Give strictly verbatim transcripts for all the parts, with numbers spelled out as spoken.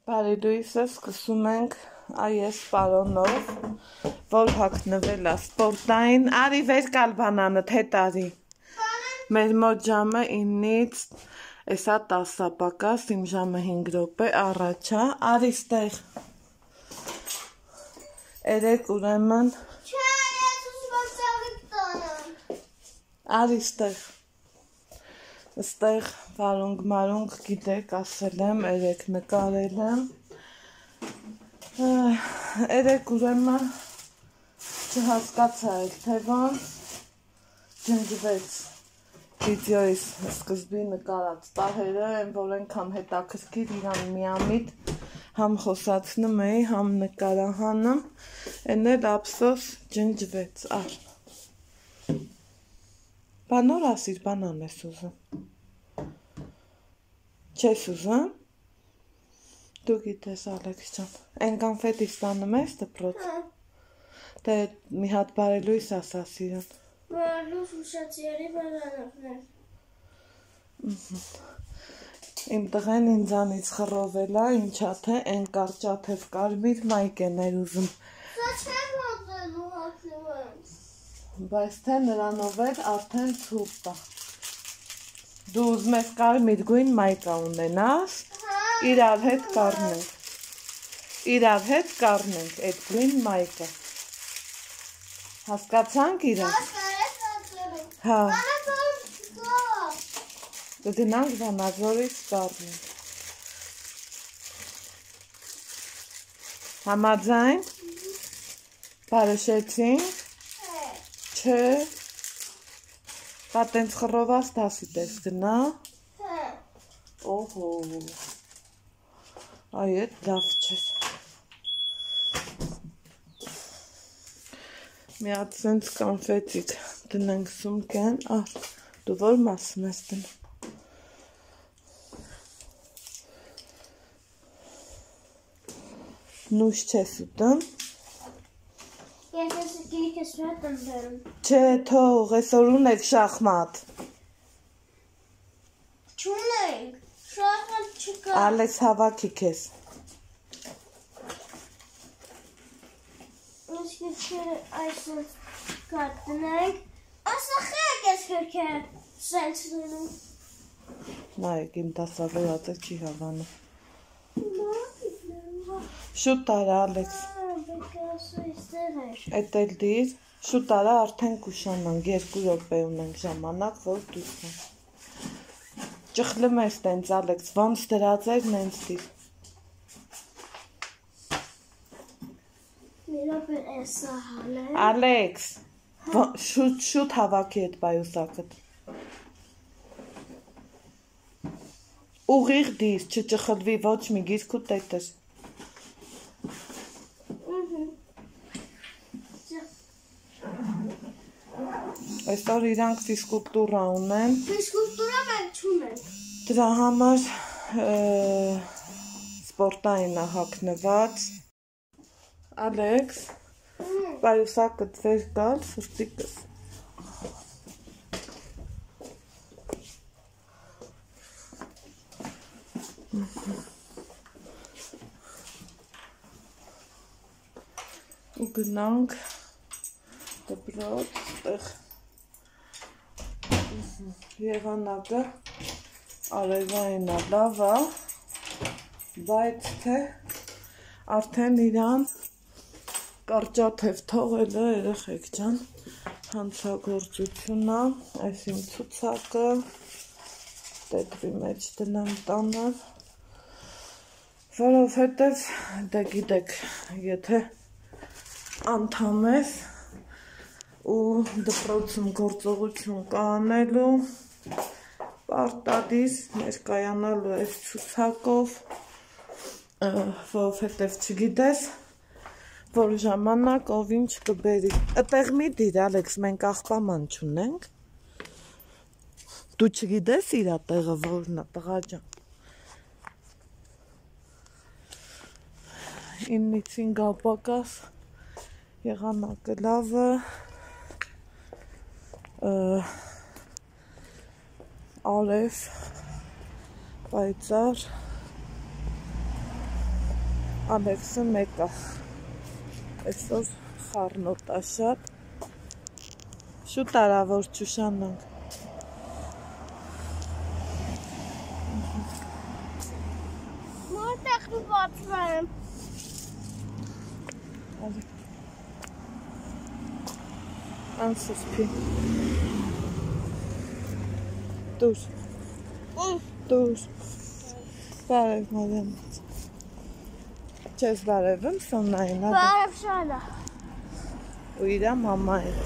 Բարի լույսը սկսում ենք այս պարոնով, որ հագնվել է սպորտային, արի վեր կալ բանանը, թե տարի, մեր մոտ ժամը իննից, էսա տասը պակաս, իմ ժամը հինգ րոպե առաջա, արի ստեղ, երեք ուրեմն, չէ, ես ուզում եմ ծաղիկ տանեմ, արի ստեղ, Ստեղ վարունգ մարունգ գիտեք, ասել եմ, երեք նկարել եմ, երեք ուրեմն չհասկացա էլ, թե ոնց ջնջվեց վիդեոյիս սկզբի նկարած պահերը, որ ենքան հետաքրքիր իրան միամիտ համ խոսացնում էի, համ նկարահանում, են էլ ափսոս ջնջվեց, ար Բանոր ասիր, բանան ես ուզում Չես ուզում Դու գիտես Ալեքս ջան Են կոնֆետի ստանում ես դպրոց Դե մի հատ բարելույս ասա սիրուն Բարելույս ուշացիերի բանանախներ Իմ տղեն ինձանից խռովել է, ինչա թե են կարճաթև կարմիր մայք են էր ուզում Սա չեմ հոտելու հատնում եմ Բայց թե նրանով էր արդեն ցուրտ է Դու ուզում ես կարմիր գույն մայկա ունենաս, իրար հետ կառնենք, իրար հետ կառնենք այդ գույն մայկը, հասկացանք իրար, հա, կգնանք Վանաձորից կառնենք, համաձայն, բարեշեցինք, չէ, Բա տենց խռոված դասի պես գնա, օհո, այ էդ լավ չես, մի հատ սենց կոնֆետիկ դնենք սումկեն, ար, դու որ մասում ես դնում, նուշ չես ուտում, Ես ես գիրքս շատ եմ բերում Չէ, թող, այսօր ունեք շախմատ Չունենք, շախմատ չկա Ալեքս հավաքի քեզ Ես գիրքերը այսօր կատնենք Ասա խեք ես գիրքերը սենց դնում Նայեք, իմ դասավորածը չի հավանում Շուտ արա, Ալեքս Էդ էլ դիր, շուտ արա արդեն կուշանանք, երկու րոպե ունենք ժամանակ, որ դուսնենք Ճխլում ես տենց, Ալեքս, ոնց դրած էր, նենց դիր Մի րոպե էսա հալեմ Ալեքս, շուտ հավաքի էդ բայուսակըտ Ուղիղ դիր, չճխլվի ոչ մի գիրք ու տետր Այսօր իրանք ֆիզկուլտուրա ունեն Ֆիզկուլտուրա մենք չունենք Դրա համար սպորտային է հագնված Ալեքս Բայուսակը դվեր կալ սրտիկս Ու գնանք դպրոց տեղ Եղանակը արևային է լավ է, բայց թե արդեն իրան կարճաթև թողել է երեխեք ջան, հանցագործություն է, այս իմ ցուցակը, տետրի մեջ դնեմ տանը, որովհետև դե գիտեք, եթե անդամ ես ու դպրոցում գործողություն կանելու պարտադիր ներկայանալու այս ցուցակով որովհետև չգիտես որ ժամանակ ով ինչ կբերի Այդտեղ մի դիր Ալեքս մենք աղբաման չունենք Դու չգիտես իր տեղը որն է տղա ջան իննից հինգ ապակաս եղանակը լավը Արև, պայծար, Ալեքսը մեկ է, այսօր խառնոտ է շատ, շուտ արա որ չուշանանք։ Մոտեղ ու բացվեմ։ Անսուսպի, դուր, դուր, բարև մադամից, չես բարևում Սոննային, Բարև շանա։ ու իրա մամային,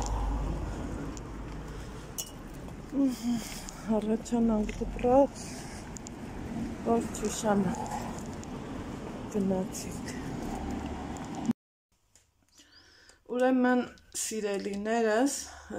առաջանանք դպրոց, որ չուշանանք, գնացինք։ Ուրեմն սիրելիներս,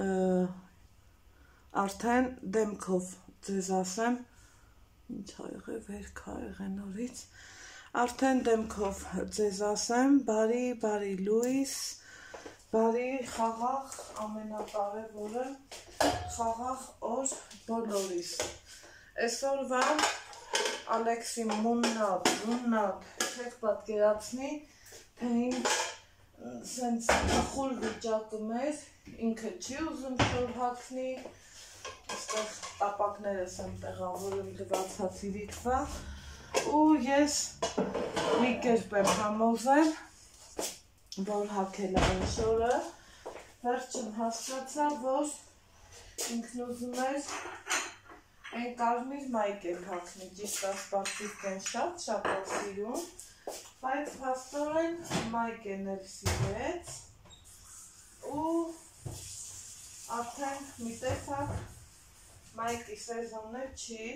արդեն դեմքով ձեզ ասեմ, ինչ հայղև երկ հայղեն օրից, արդեն դեմքով ձեզ ասեմ, բարի, բարի լույս, բարի խաղաղ ամենակարևորը, խաղաղ օր բոլորիս։ Այսօրվա Ալեքսի մուննատ, մուննատ, չեք պատկերացնի, թե ինչ սենց խուլ վիճակում էր, ինքը չի ուզում շոր հակնի, այստեղ տապակներս եմ տեղավորում լվացած իրիկվա, ու ես մի կերպ եմ համոզել, որ հակել այն շորը, վերջում հասկացա, որ ինքն ուզում էր այն կարմիր մայկել հակնի, ճիշտ ասպարտիկեն շատ, շատ է սիրում, բայց փաստորեն մայկեն էլ սիրեց ու արդեն մի տեսակ մայկի սեզոնը չի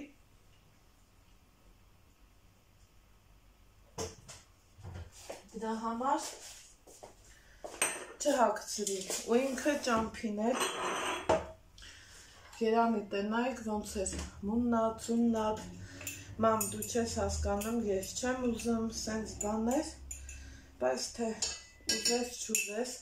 դրա համար չհակցրի ու ինքը ճամփին էր երանի տնայք ոնց էր մուննատ, ծուննատ Մամ, դու չես հասկանում, ես չեմ ուզում սենց բաներ, բայց թե ուզես չուզես,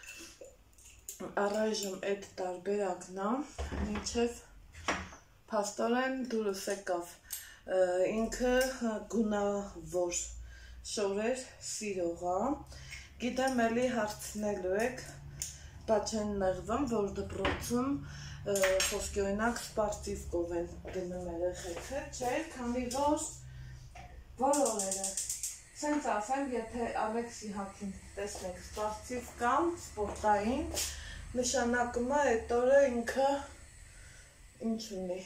առայժմ այդ տարբերակն է, մինչև փաստորեն դուրս եկավ, ինքը գունավոր շորեր սիրող է, գիտեմ էլի հարցնելու եք, բայց չեն նեղվում, որ դպրոցում խոսքի օրինակ սպարտիվկով են գնում երեխեքը, չէ, քանի որ որ օրերը, սենց ասեմ, եթե Ալեքսի հակին տեսնեք սպարտիվկան, սպորտային, նշանակում է այդ օրը ինքը ինչ ունի,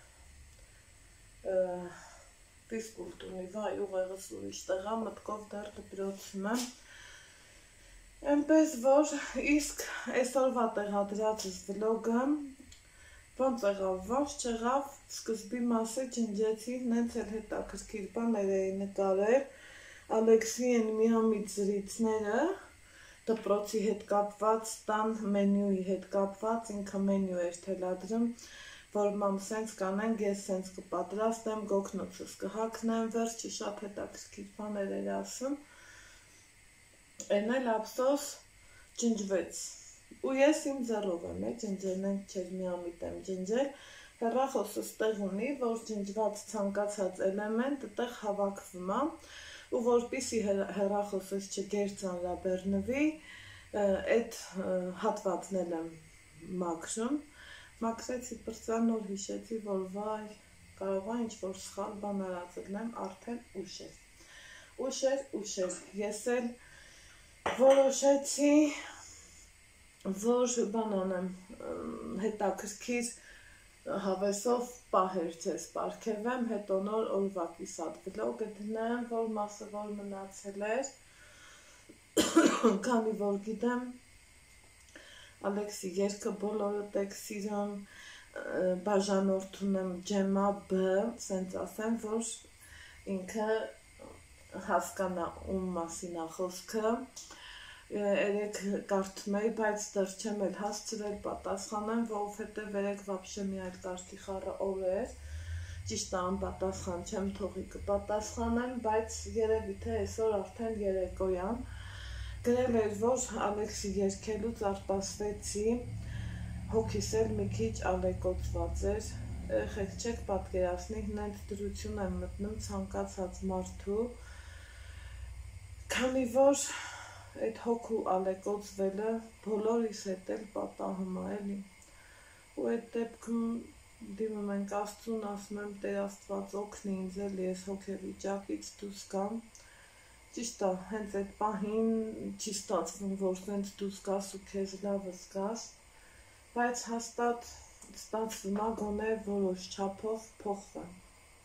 ֆիզկուլտ ունի, վայ, ուղեղս ուրիշ տեղա, մտքով դեռ դպրոցում եմ, այնպես որ իսկ այսօրվա տեղադրածս վլոգը Ոնց եղավ, ոնց չեղավ, սկզբի մասը ջնջեցի, նենց էլ հետաքրքիր բաներ էի նկարել, Ալեքսի են միամիտ զրույցները, դպրոցի հետ կապված, տան մենյուի հետ կապված, ինքը մենյու էր թելադրում, որ մամ սենց կանենք, ես սենց կպատրաստեմ, գոգնոցս կհակնեմ, վերջի շատ հետաքրքիր բաներ էր ասում, են էլ ափսոս ջնջվեց ու ես իմ ձեռով եմ, ջնջել ենք չեր միամիտ եմ ջնջել, հեռախոսս տեղ ունի, որ ջնջված ցանկացած էլեմենտ տեղ հավաքվում է, ու որպիսի հեռախոսս չգերծանրաբեռնվի, այդ հատվածն էլ եմ մաքրում, մաքրեցի պրծանոր հիշեցի, որ վայ, կարող է ինչ-որ սխալ բան արածել եմ, արդեն ուշ էր, ուշ էր, ուշ էր, ես էլ որոշեցի որ բան անեմ, հետաքրքիր հավեսով պահեր չես պարգևեմ, հետո նոր օրվա կիսատ վլոգը դնեմ, որ մասը որ մնացել էր, քանի որ գիտեմ, Ալեքսի երգը բոլորդ եք սիրում, բաժանորդում եմ ջեմա բ, սենց ասեմ, որ ինքը հասկանա ում մասին է խոսքը, երեք կարդում էի, բայց դեռ չեմ էլ հասցրել պատասխանեմ, որովհետև երեք վաբշե մի այլ կարդի խառը օր էր, ճիշտ անպատասխան չեմ թողի կպատասխանեմ, բայց երևի թե այսօր արդեն երեկոյան գրել էր, որ Ալեքսի երգելուց արտասվեցի, հոգիս էլ մի քիչ ալեկոծված էր, երեխեք չեք պատկերացնի, հենց դրություն եմ մտնում ցանկացած մարդու, Քանի որ այդ հոգու ալեկոծվելը բոլորիս հետ էլ պատահում է, էլի։ Ու այդ դեպքում դիմում ենք Աստծուն, ասում եմ Տեր Աստված օգնի ինձ էլի այս հոգեվիճակից դուրս գամ։ Ճիշտ է, հենց այդ պահին չի ստացվում, որ սենց դուրս գաս ու քեզ լավը զգաս, բայց հաստատ ստացվում է գոնե որոշ չափով փոխվեմ։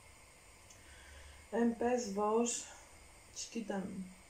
Այնպես որ, չգիտեմ,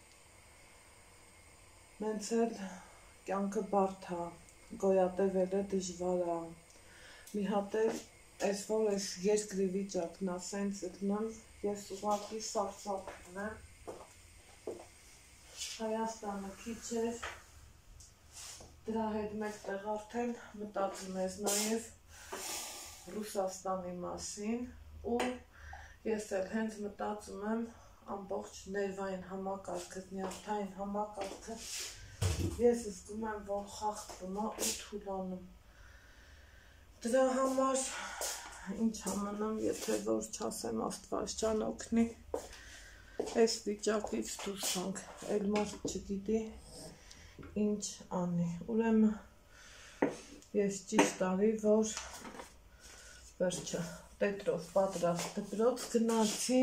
մենց էլ կյանքը բարդ է, գոյատևելը դժվար է, մի հատ էլ այս որ այս երկրի վիճակն է սենց ելնում, ես ուղղակի սարսափում եմ, Հայաստանը քիչ էր, դրա հետ մեկտեղ արդեն մտածում ես նաև Ռուսաստանի մասին ու ես էլ հենց մտածում եմ ամբողջ ներվային համակարգը, նյարդային համակարգը, ես զգում եմ, որ խախտվում է ու թուլանում։ Դրա համար ինչ ամնում, եթե որ չասեմ Աստված ջան օգնի, այս վիճակից դուրս գանք, այլ մարդ չգիտի ինչ անի։ Ուրեմն ես ճիշտ արի, որ վերջը Տետրով պատրաստ դպրոց գնացի,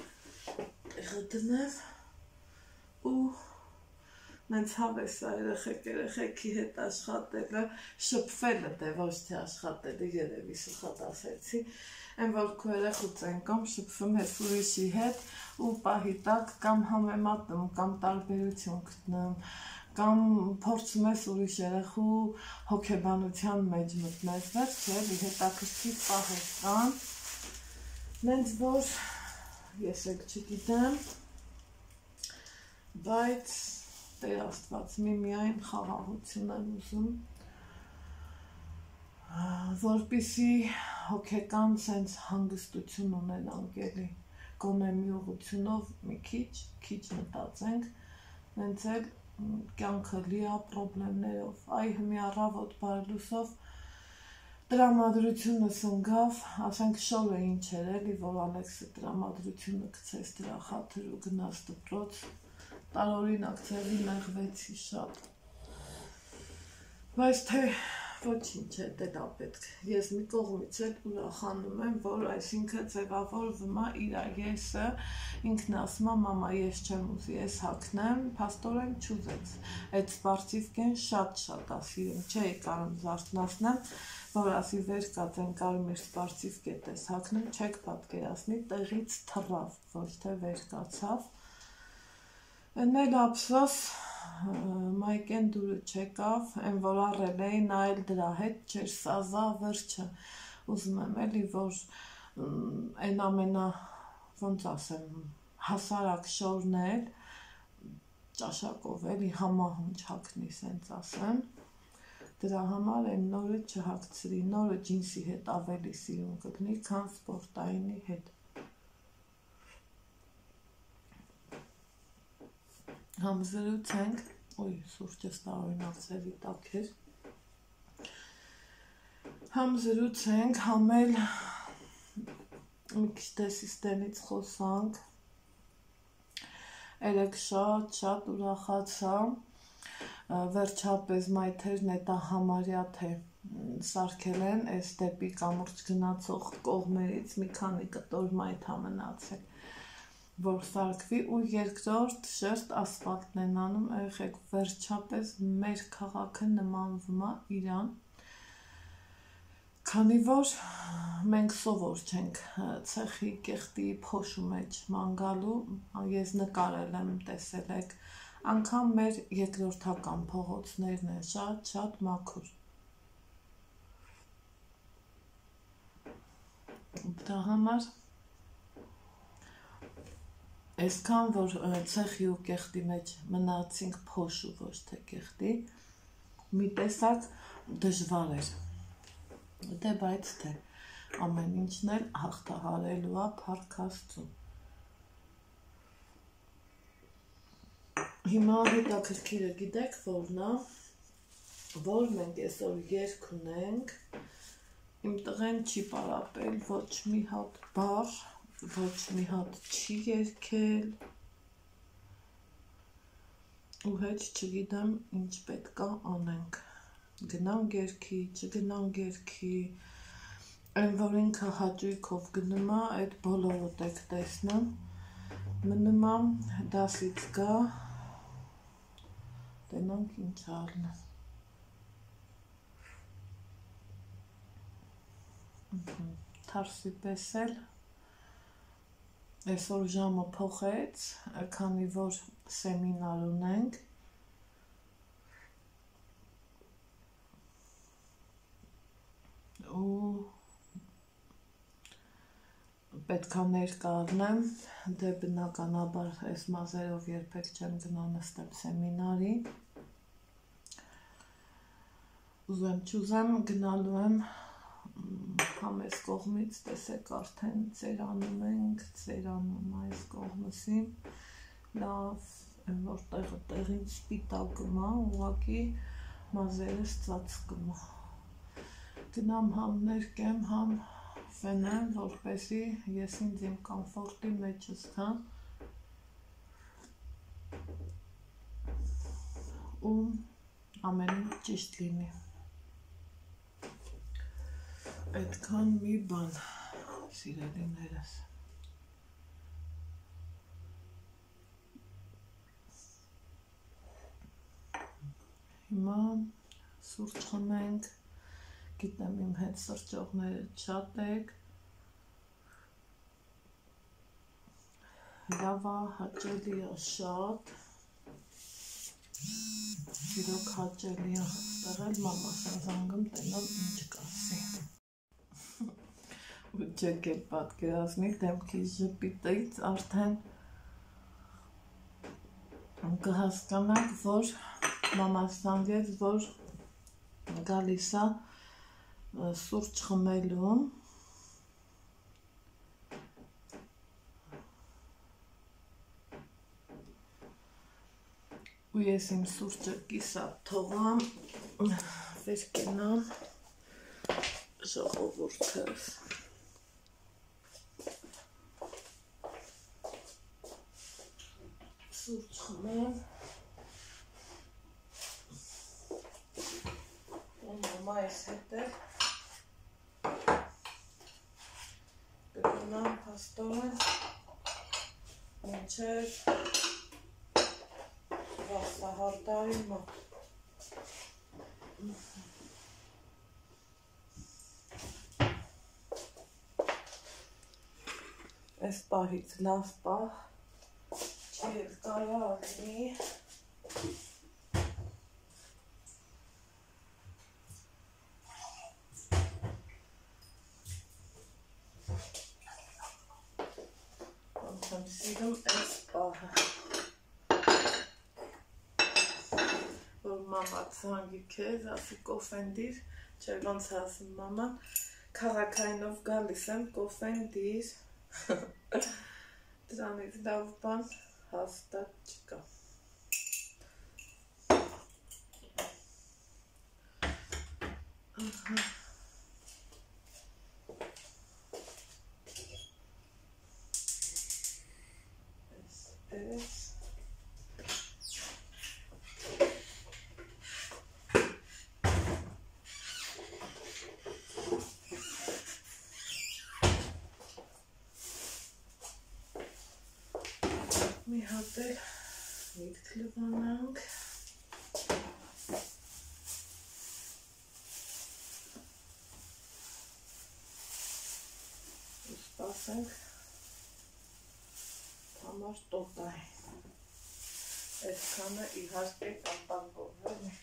գտնեմ ու նենց հավես է երեխեք երեխեքի հետ աշխատելը, շփվելը դե ոչ թե աշխատելը երևի սխալ ասեցի, այն որ քո երեխուց են կամ շփվում ես ուրիշի հետ ու պահի տակ կամ համեմատում կամ տարբերություն գտնում կամ փորձում ես ուրիշ երեխու հոգեբանության մեջ մտնես, վերջ էլի հետաքրքիր պահեր կան, նենց որ ես էլ չգիտեմ, բայց Տեր Աստված միմիայն խաղաղություն եմ ուզում, որպեսզի հոգեկան սենց հանգստություն ունենանք էլի, գոնե մի ուղղությունով մի քիչ, քիչ մտածենք, նենց էլ կյանքը լի է պրոբլեմներով, այ հմի առավոտ բարելուսով տրամադրությունը սնգավ, ասենք շորը ինչ էր էլի, որ Ալեքսը տրամադրությունը գցեց դրա խաթր ու գնաց դպրոց, տարօրինակ ձևի նեղվեցի շատ, բայց թե ոչինչ է դա պետք, ես մի կողմից էլ ուրախանում եմ, որ այսինքն ձևավորվում է իր եսը, ինքն ասում է մամա ես չեմ ուզի, ես հագնեմ, փաստորեն չուզեց, այդ սպարտիվկեն շատ-շատ է սիրում, չէի կարում զարթնացնեմ, որ ասի վեր կացեն կարմիր սպարտիվկետ ես հագնում, չեք պատկերացնի, տեղից թռավ, ոչ թե վեր կացավ, Են էլ ափսոս մայկեն դուրը չեկավ, են որ առել էի, նա էլ դրա հետ չեր սազա վերջը, ուզում եմ էլի, որ են ամենա, ոնց ասեմ, հասարակ շորն էլ, ճաշակով էլի համահունչ հագնի սենց ասեմ, դրա համար են նորը չհագցրի, նորը ջինսի հետ ավելի սիրուն կգնի, քան սպորտայինի հետ։ Համզրուցենք, ոյ սուրճս տարօրինակ ձևի տակ էր, համզրուցենք, համ էլ մի քիչ դեսիստենից խոսանք, երեկ շատ շատ ուրախացա, վերջապես մայթերն էտա համարյա թե սարքել են, այս դեպի կամուրջ գնացող կողմերից մի քանի կտոր մայթ ա մնացել, որ սարքվի ու երկրորդ շերտ ասֆալտն են անում, երեխեք վերջապես մեր քաղաքը նմանվում է Իրան, քանի որ մենք սովոր չենք ցեխի կեղտի փոշու մեջ մանգալու, ես նկարել եմ, տեսել եք, անգամ մեր երկրորդական փողոցներն են շատ-շատ մաքուր։ Դրա համար Այսքան որ ցեխի ու կեղտի մեջ մնացինք փոշու ոչ թե կեղտի, մի տեսակ դժվար էր, դե բայց թե ամեն ինչն էլ հաղթահարելու է փառք Աստծո։ Հիմա հետաքրքիրը գիտեք որն է, որ մենք այսօր երգ ունենք, իմ տղեն չի պարապել ոչ մի հատ բառ, ոչ մի հատ չի երգել, ու հետ չգիտեմ ինչ պետք է անենք, գնամ գերքի, չգնամ գերքի, այն որ ինքը հաճույքով գնում է, այդ բոլորը տեք տեսնեմ, մնում եմ դասից գա, տենանք ինչ առնեմ, թարսի պես էլ, այսօր ժամը փոխեց, քանի որ սեմինար ունենք, ու պետք է ներկա առնեմ, դե բնականաբար այս մազերով երբեք չեմ գնա նստեմ սեմինարի, ուզեմ չուզեմ գնալու եմ համես կողմից, տեսեք արդեն ծերանում ենք, ծերանում այս կողմսին, լավ, են որ տեղը տեղին սպիտակում է, ուղղակի մազերս ծածկում է, գնամ համ ներկեմ, համ վենեմ, որպեսի ես ինձ իմ կամֆորտի մեջ զգամ ու ամեն ինչ ճիշտ լինի, այդքան մի բան, սիրելիներս, հիմա սուրճ խմենք, գիտեմ իմ հետ սրճողները շատ եք, լավ է, հաճելի է շատ, իրոք հաճելի է, ստեղել մամաս զանգում տենամ ինչ կասի, ու չեք էլ պատկերացնի դեմքիս ժպիտից արդեն կհասկանաք, որ մամաս զանգեց, որ գալիս է սուրճ խմելու, ու ես իմ սուրճը կիսատ թողամ, վեր կենամ ժողովուրդս, սուրճ խմեմ, ու մամա ես հետ է, կգնամ փաստորեն, մինչև վասահարտարի մոտ, այս պահից լավ պահ, չի էլ կարա ալինի, ոնց եմ սիրում այս պահը, որ մամա զանգի քեզ, ասի կոֆեն դիր, չէ ոնց ասում մաման, քաղաքայինով գալիս եմ կոֆեն դիր, դրանից լավ բան հաստատ չկա, այսպես, մի հատ էլ միտք լվանանք, ու սպասենք համար տոտայ, այսքանը իհարկե կապակովվել է,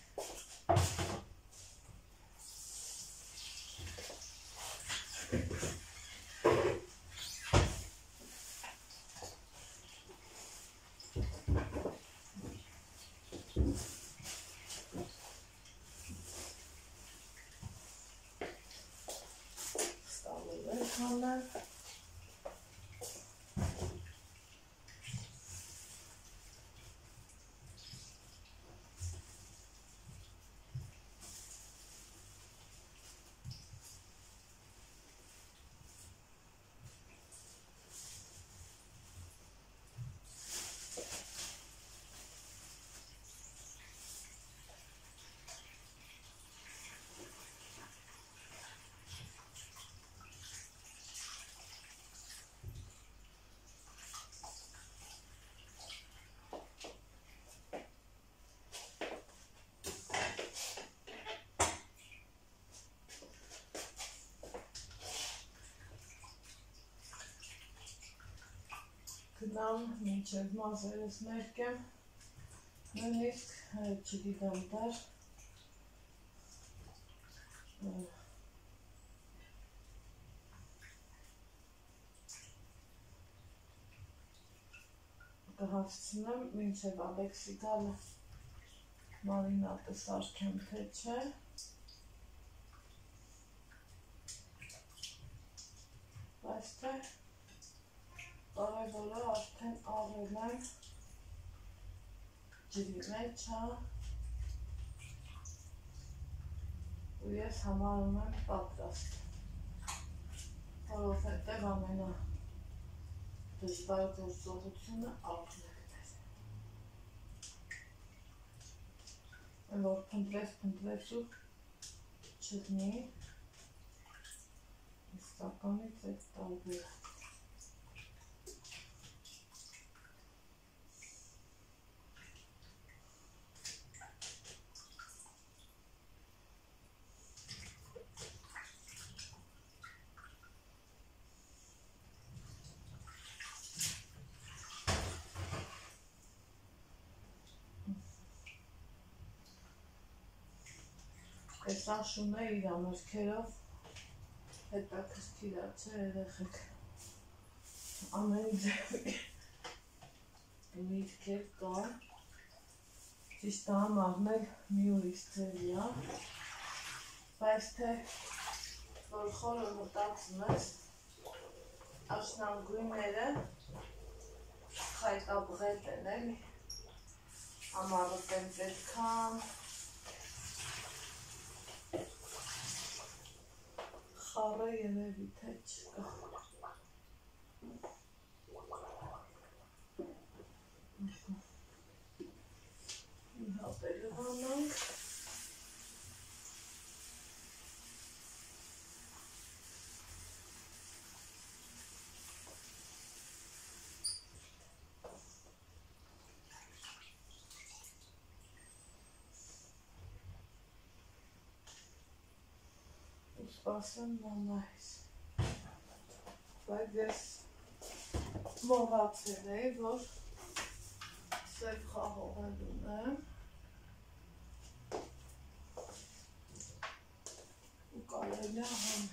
Նամ մինչև մազերս ներկեմ, նույնիսկ չգիտեմ դար, կհասցնեմ մինչև Ալեքսի գալը մարինատը սարքեմ թե չէ, բայց թե կարևորը արդեն առել եմ ջրի մեջ, ու ես համարում եմ պատրաստ, որովհետև ամենա դժվար գործողությունը ակնիկն էր, որ փնտրես փնտրես ու չգնի, իսկականից այդ տարբեր է։ Այս աշունը իր ամերքերով հետաքրքիր է, չէ, երեխեք, ամեն ձևի միտքեր կան, ճիշտ համարն էլ մի ուրիշ ձևի է, բայց թե որ խորը մտածում ես, աշնանգույնները խայտաբղետ են էլի, ամառոտ են պետքան, խառը երևի թե չկա։ Մի հատ էլ վանանք։ Սպասեմ մամայիս, բայց ես մոռացել էի, որ սև խաղողեր ունեմ ու կարելի է հանել։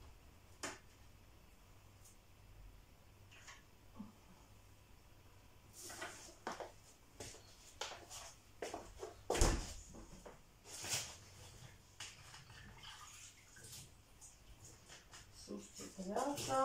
Սուրճը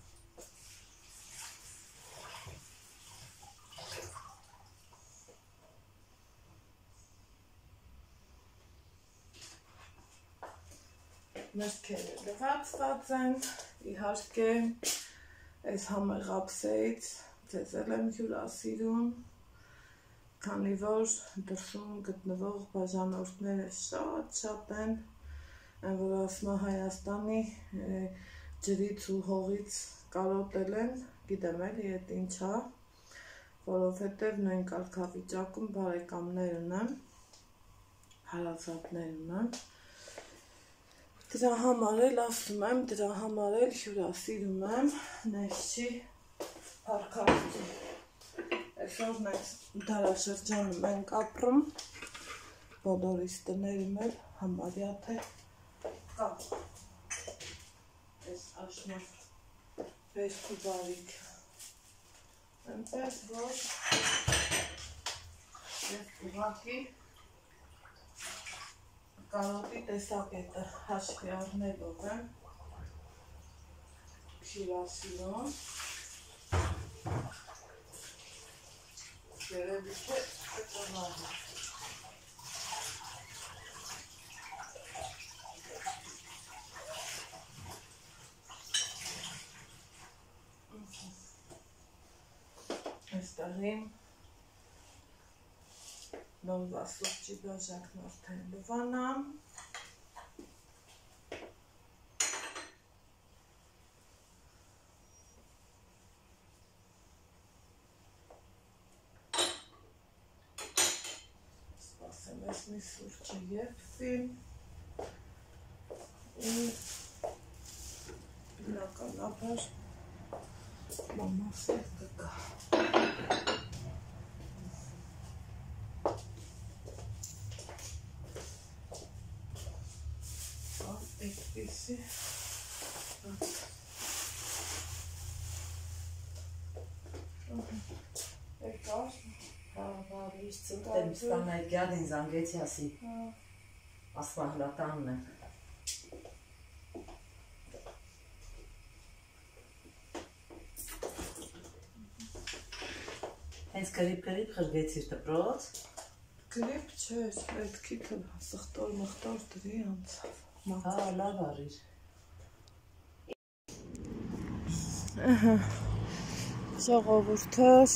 մրգերը լվացված են, իհարկե այս համեղ ափսեից ձեզ էլ եմ հյուրասիրում, քանի որ դրսում գտնվող բաժանորդները շատ-շատ են, որ ասում է Հայաստանի ջրից ու հողից կարոտել են, գիտեմ էլի էդ ինչ է, որովհետև նույն կարգավիճակում բարեկամներ ունեմ, հարազատներ ունեմ, դրա համար էլ ասում եմ, դրա համար էլ հյուրասիրում եմ, նես չի փառքաստու։ Այսօր մենք դարաշրջանում ենք ապրում, բոլորիս տներում էլ համարյա թե կա այս աշնան բերք ու բարիք։ Այնպես որ ես ուղղակի կարոտի տեսակետը հաշվի առնելով եմ հյուրասիրում, երևի թե կտվարի։ Այստեղին նորվա սուրճի բաժակն արդեն լվանամ, սպասեմ ես մի սուրճը եփվի ու բնականաբար Մամաս է կկա։ Այդպիսի։ Եկար։ Բարիշ ծնտեմ ստան այդ գյադին զանգեցի ասի։ Ասպահլատանն է։ Հենց կրիպ-կրիպ խրգեցիր դպրոց։ Կրիպ չես, այդ քիքը սխտոր մխտոր դրի անցավ։ Հա, լավ արիր։ Ժողովուրդս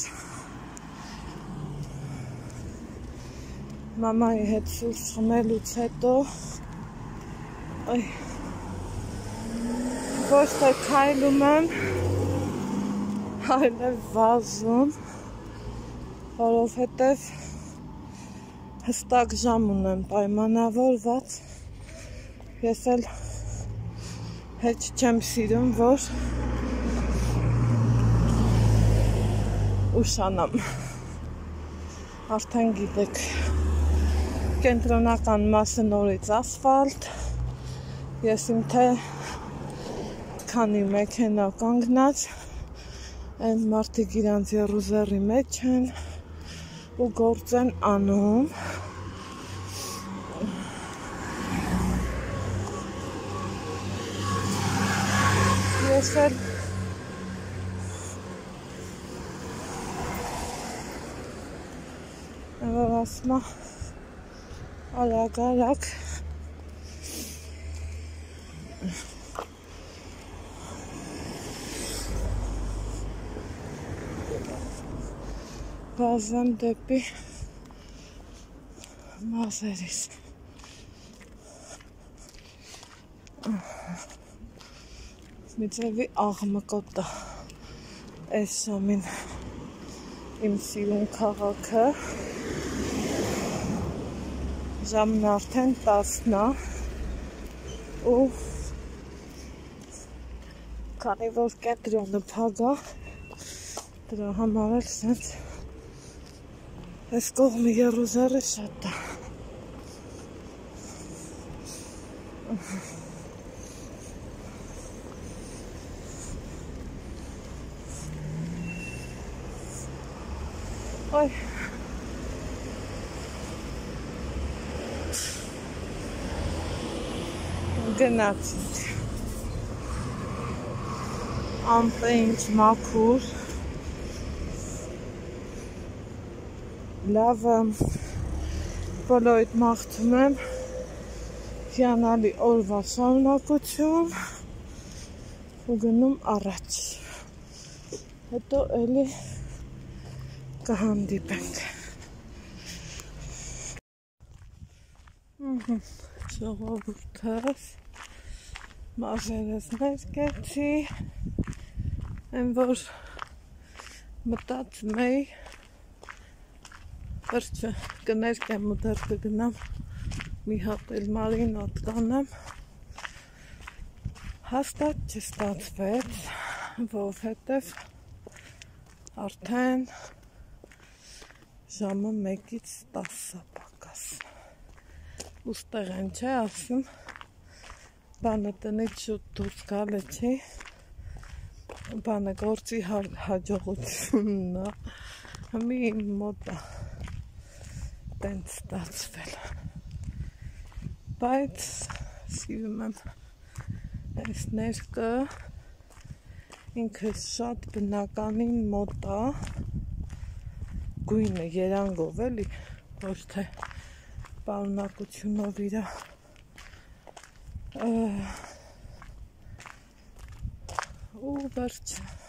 մամայի հետ սուրճ խմելուց հետո այ ոչ թե քայլում եմ, այլև վազում, որովհետև հստակ ժամ ունեմ պայմանավորված, ես էլ հետ չեմ սիրում, որ ուշանամ, արդեն գիտեք, կենտրոնական մասը նորից ասֆալտ, ես իմ թե քանի մեքենա կանգնած, այն մարդիկ իրանց եռուզեռի մեջ են ու գործ են անում, ես էլ որ ասմա արագ-արագ վազեմ դեպի մազերիս։ Մի ձևի աղմկոտա այս ժամին իմ սիրուն քաղաքը ժամն արդեն տասն է ու քանի որ կենտրոնը փակ է դրա համար էլ սենց այս կողմի եռուզեռը շատ է Այ գնացինք ամպը ինչ մաքուր լավ բոլորիդ մաղթում եմ հիանալի օրվա շարունակություն ու գնում առաջ հետո էլի կհանդիպենք ժողովուրդս մազերս ներկեցի այն որ մտածում էի վերջը կներկեմ ու դեռ կգնամ մի հատ էլ մարինատ կանեմ հաստատ չստացվեց որովհետև արդեն ժամը մեկից տասը պակաս ուստեղ են չէ ասում բանը տնից շուտ դուրս գալը չի բանը գործի հաջողությունն է հմի իմ մոտ է տենց ստացվել բայց սիրում եմ այս ներկը ինքը շատ բնականին մոտ է գույնը երանգով էլի ոչ թե պարունակությունով իրա ու վերջ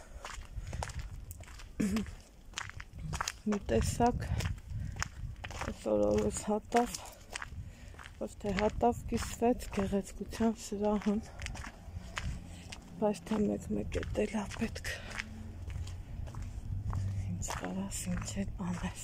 մի տեսակ այսօր օրս հատավ ոչ թե հատավ կիսվեց գեղեցկության սրահում բայց թե մեկ-մեկ էտ էլ ա պետք ինչ կարաս ինչ էլ անես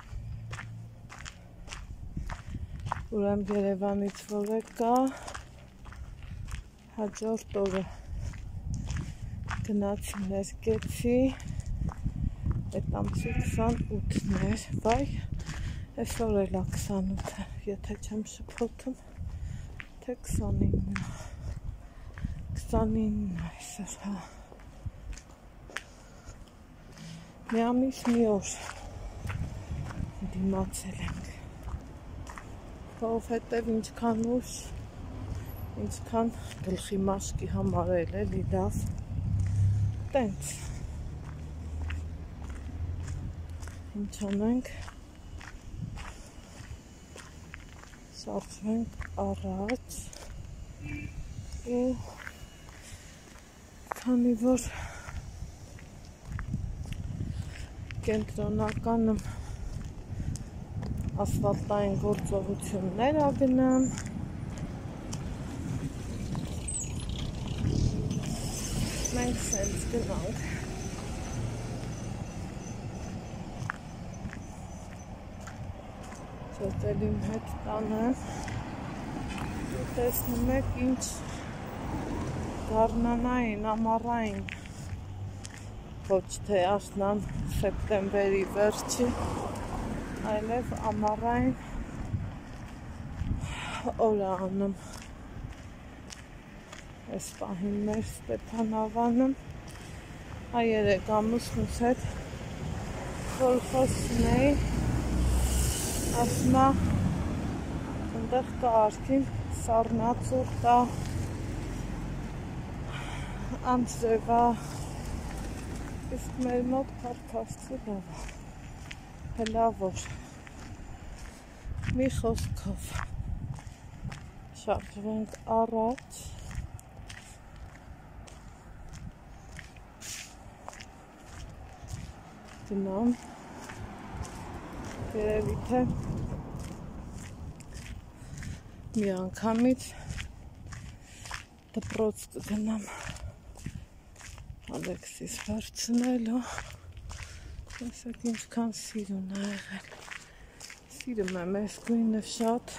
ուրեմ Երևանից որ եկա հաջորդ օրը Գնացի ներկեցի, այդ ամսի քսանութն էր, վայ, այսօր էլ է քսանութը, եթե չեմ շփոթում, թե քսանինը, քսանինն է այսօր, հա, մի ամիս մի օր դիմացել ենք, որովհետև ինչքան ուշ, ինչքան գլխի մաշկի համար էլ էլի լավ, տենց, ինչ անենք, շարժվենք առաջ ու քանի որ կենտրոնականը ասֆալտային գործողություններ ա գնամ, մենք սենց գնանք, չոտել իմ հետ տանը, ու տեսնում եք ինչ գարնանային, ամառային, ոչ թե աշնան սեպտեմբերի վերջի, այլև ամառային օր անում, այս պահին մեր Ստեփանավանում, այ երեք ամուսնուս հետ, որ խոսնեի, ասմա, ընդեղ կա արքին, սառնացուր կա, անձրևա, իսկ մեր մոտ քարքասցի լավա, հլավոր, մի խոսքով, շարժվենք առաջ, գնամ, երևի թե մի անգամից դպրոց կգնամ Ալեքսիս վերցնելու, տեսեք ինչքան սիրուն ա եղել, սիրում եմ այս գույնը շատ,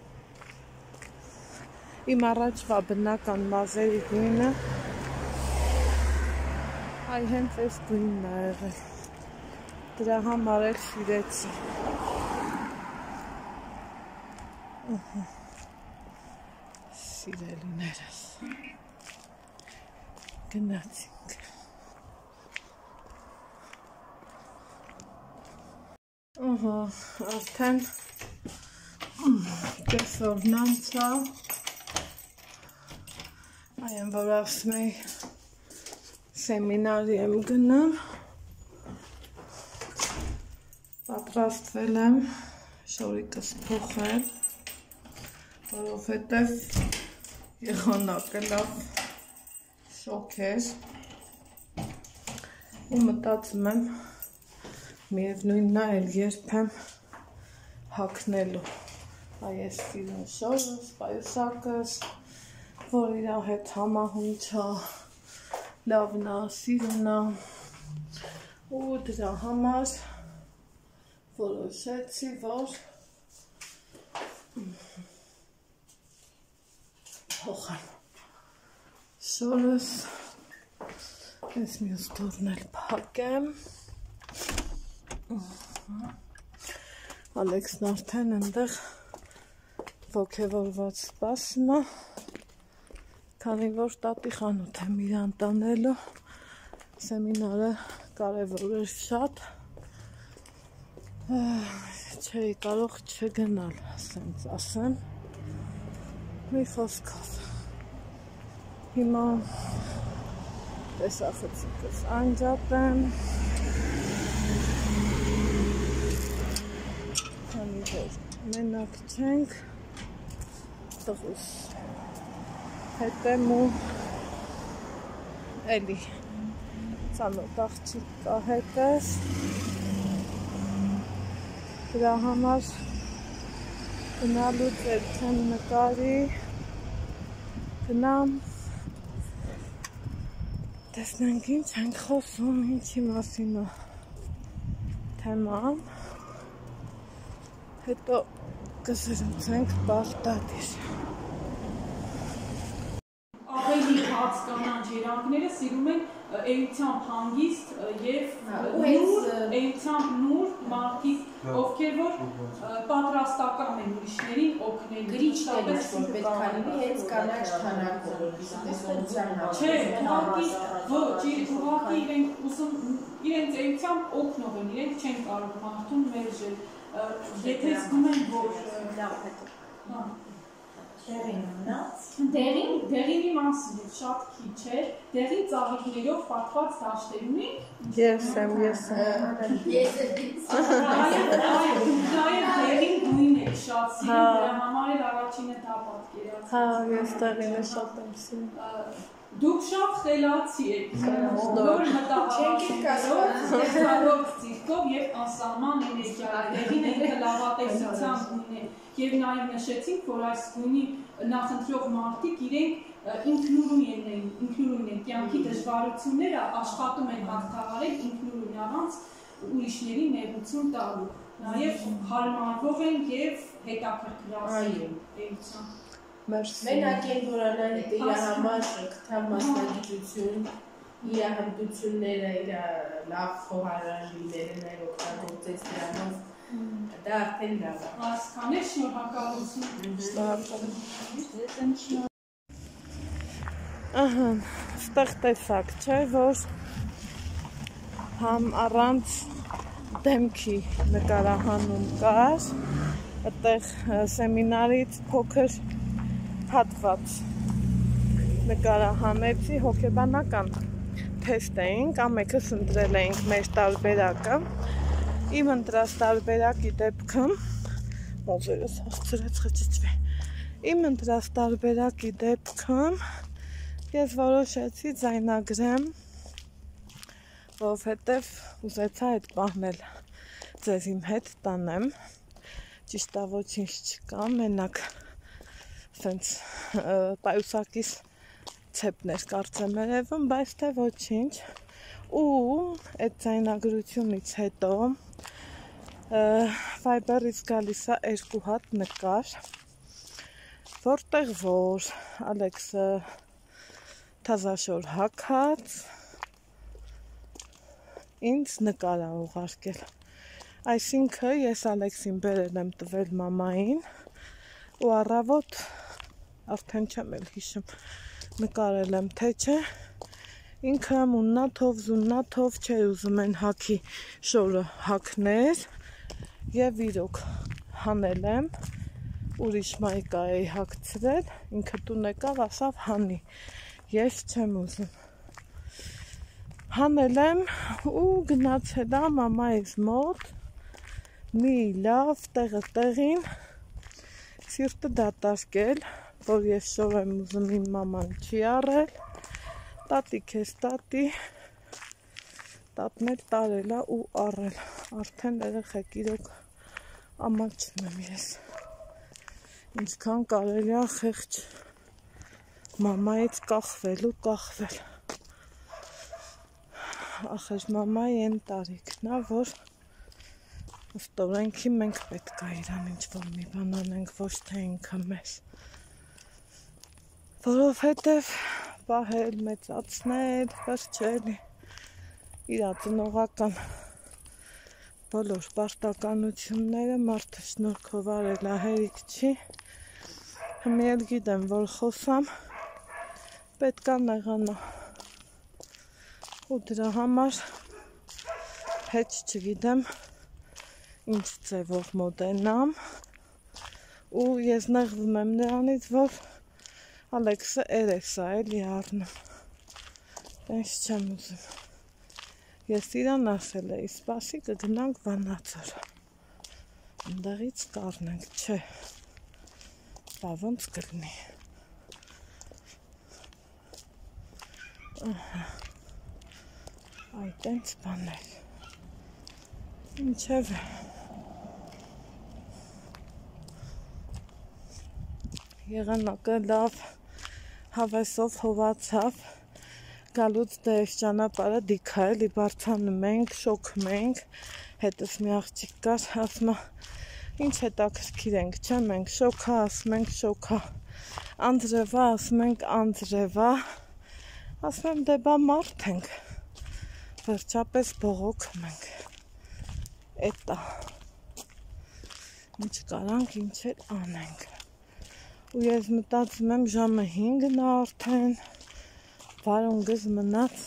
իմ առաջվա բնական մազերի գույնը, այ հենց այս գույնն ա եղել, դրա համար էլ սիրեցի, սիրելիներս, գնացինք, ըհը, արդեն կեսօրն անցա, այ եմ որ ասում էի սեմինարի եմ գնում, պատրաստվել եմ շորիկս փոխել, որովհետև եղանակը լավ շոկ էր ու մտածում եմ միևնույնն ա էլ երբեմ հագնելու, այ ես սիրուն շորս, պայուսակս, որ իրա հետ համահունչ ա, լավն ա, սիրուն ա ու դրա համար որոշեցի, որ փոխեմ շորս, ես մյուս դուրն էլ փակեմ, Ալեքսն արդեն ընդեղ ոգևորված սպասում ա, քանի որ տատի խանութ եմ իրան տանելու, սեմինարը կարևոր էր շատ, չէի կարող չգնալ, ասենց ասեմ, մի խոսքով, հիմա տեսախցիկս անջատեմ, քանի որ մենակ չենք, տղուս հետ եմ ու էլի ծանոթ աղջիկ կա հետս, դրա համար գնալու ձեր չեմ նկարի, գնամ, տեսնենք ինչ ենք խոսում, ինչի մասին է թեման, հետո կզրուցենք Բաղդադից։ Ավելի հաց կանանչ ջերանքները սիրում են էությամբ հանգիստ եւ նուր, էությամբ նուր մարդիկ, ովքեր որ պատրաստական են ուրիշներին օգնել։ Գրիչներ որ պետք է լինի հենց կանաչ քանակով։ Չէ, ուղղակի ոչ, ուղղակի իրենք ուզում իրենց էությամբ օգնող են, իրենք չեն կարող մարդուն մերժել։ Եթե զգում են, որ Դեղին, դեղինի մասին է շատ քիչ էր, դեղին ծաղիկներով պատված դաշտեր ունի։ Ես եմ, ես եմ։ Նաև դեղին գույն է շատ սիրում, դրա համար էլ առաջինը դա պատկերացրեց։ Հա, ես դեղինը շատ եմ սիրում։ Դուք շատ խելացի եք, նոր մտահղացումներով, ծիրկով և անսահման էներգիայով, դեղինը ինքը լավատեսության գույն է, և նաև նշեցինք, որ այս գույնի նախընտրող մարդիկ իրենք ինքնուրույն են, ինքնուրույն են, կյանքի դժվարությունները աշխատում են հաղթահարել ինքնուրույն առանց ուրիշների նեղություն տալու, նաև հարմարվող են և հետաքրքրասեր էության։ Մենակ են որ անանիտ իր համար կթավ մասնագիտություն, իր հմտությունները, իր լավ խոհարաժիները նաև օգտագործեց դրանով, դա արդեն լավ է։ Հասկան է, շնորհակալություն։ Ահա, ստեղ տեսակ չէ, որ համ առանց դեմքի նկարահանում կար, այդտեղ սեմինարից փոքր հատված նկարահանեցի, հոգեբանական թեստ էինք, ամենքս ընտրել էինք մեր տարբերակը, իմ ընտրած տարբերակի դեպքում, մոզերս հասցրեց խճճվի, իմ ընտրած տարբերակի դեպքում ես որոշեցի ձայնագրեմ, որովհետև ուզեցա այդ պահնել ձեզ իմ հետ տանեմ, ճիշտ է ոչինչ չկա, մենակ սենց պայուսակիս ցեպներ կարծեմ երևում, բայց թե ոչինչ, ու այդ ձայնագրությունից հետո Viber-ից գալիս է երկու հատ նկար, որտեղ որ Ալեքսը թազաշոր հագած ինձ նկար է ուղարկել, այսինքն ես Ալեքսին բերել եմ տվել մամային ու առավոտ արդեն չեմ էլ հիշում նկարել եմ թե չէ, ինքը մուննաթով, զուննաթով չէր ուզում են հաքի շորը հակներ և իրոք հանել եմ, ուրիշ մայկա էի հակցրել, ինքը տուն եկավ, ասավ հանի, ես չեմ ուզում։ Հանել եմ ու գնացել եմ մամայիս մոտ, մի լավ տեղը տեղին, սիրտը դատարկել, որ ես շոր եմ ուզում իմ մաման չի առել, տատի քեզ տատի, տատն էլ տարել է ու առել, արդեն երեխեք իրոք ամաչում եմ ես, ինչքան կարելի է խեղճ մամայից կախվել ու կախվել, ախր մամայի են տարիքն է, որ ըստ օրենքի մենք պետք է իրան ինչ-որ մի բան անենք, ոչ թե ինքը մեզ, որովհետև պահել, մեծացնել, վերջել, իր ծնողական բոլոր պարտականությունները մարդը շնորհքով արել է, հերիք չի, հիմա էլ գիտեմ, որ խոսամ, պետք է նեղանա, ու դրա համար հետ չգիտեմ, ինչ ձևով մոտենամ, ու ես նեղվում եմ նրանից, որ Ալեքսը երես է էլի առնում, տենց չեմ ուզում, ես իրան ասել էի, սպասի կգնանք Վանաձոր, ընդեղից կառնենք, չէ, բա ոնց կլինի, այ տենց բաներ, ինչև է, եղանակը լավ հավեսով հովացավ, գալուց դեր ճանապարհը դիքա էլի բարձանում ենք, շոքում ենք, հետս մի աղջիկ կար, ասում է, ինչ հետաքրքիր ենք, չէ, մենք շոքա, ասում ենք շոքա, անձրևա, ասում ենք անձրևա, Ասում եմ դե բա մարդ ենք, վերջապես բողոքում ենք, էտա, ինչ կարանք ինչ էլ անենք, ու ես մտածում եմ ժամը հինգն է արդեն, վարունգս մնաց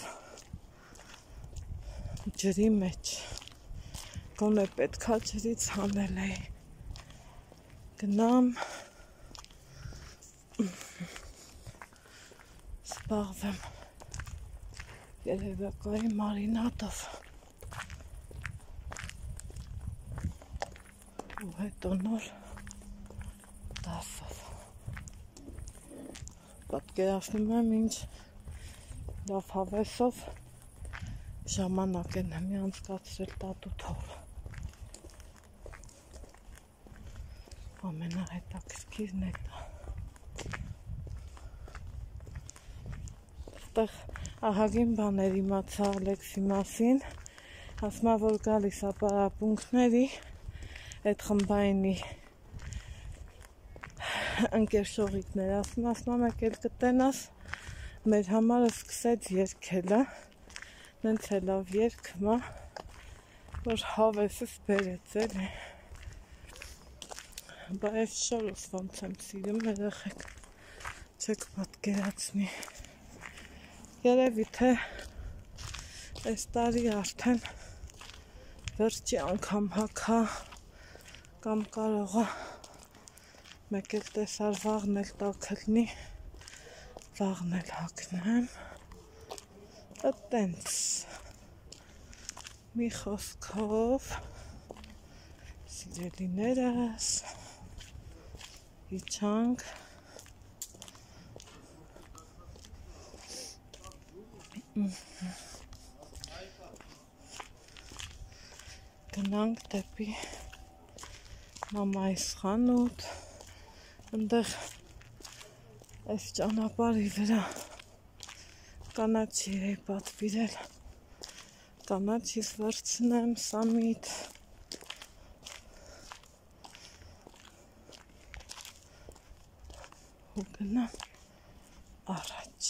ջրի մեջ, գոնե պետքա ջրից հանել էի, գնամ, սպաղվեմ, երևակայի մարինատով, ու հետո նոր դասով, պատկերացնում եմ ինչ լավ հավեսով ժամանակ են հմի անցկացրել տատութով, ամենահետաքրքիրն է դա, այդտեղ ահագին բաներ իմացա Ալեքսի մասին, ասում է որ գալիս է պարապմունքների, այդ խմբայինի ընկեր շողիկներ, ասում ասում մեկ էլ կտենաս, մեր համարը սկսեց երգելը, նենց է լավ երգում է, որ հավեսս բերեց էլի, բա այս շորս ոնց եմ սիրում երեխեք, չեք պատկերացնի, երևի թե այս տարի արդեն վերջի անգամ հագա կամ կարող է մեկ էլ տեսար վաղն էլ տաքլնի, վաղն էլ հագնեմ, այտենց մի խոսքով սիրելիներս իջանք գնանք դեպի մամայիս խանութ, ընդեղ այս ճանապարհի վրա կանաչի էի պատվիրել, կանաչից վերցնեմ սամիտ, ու գնամ առաջ,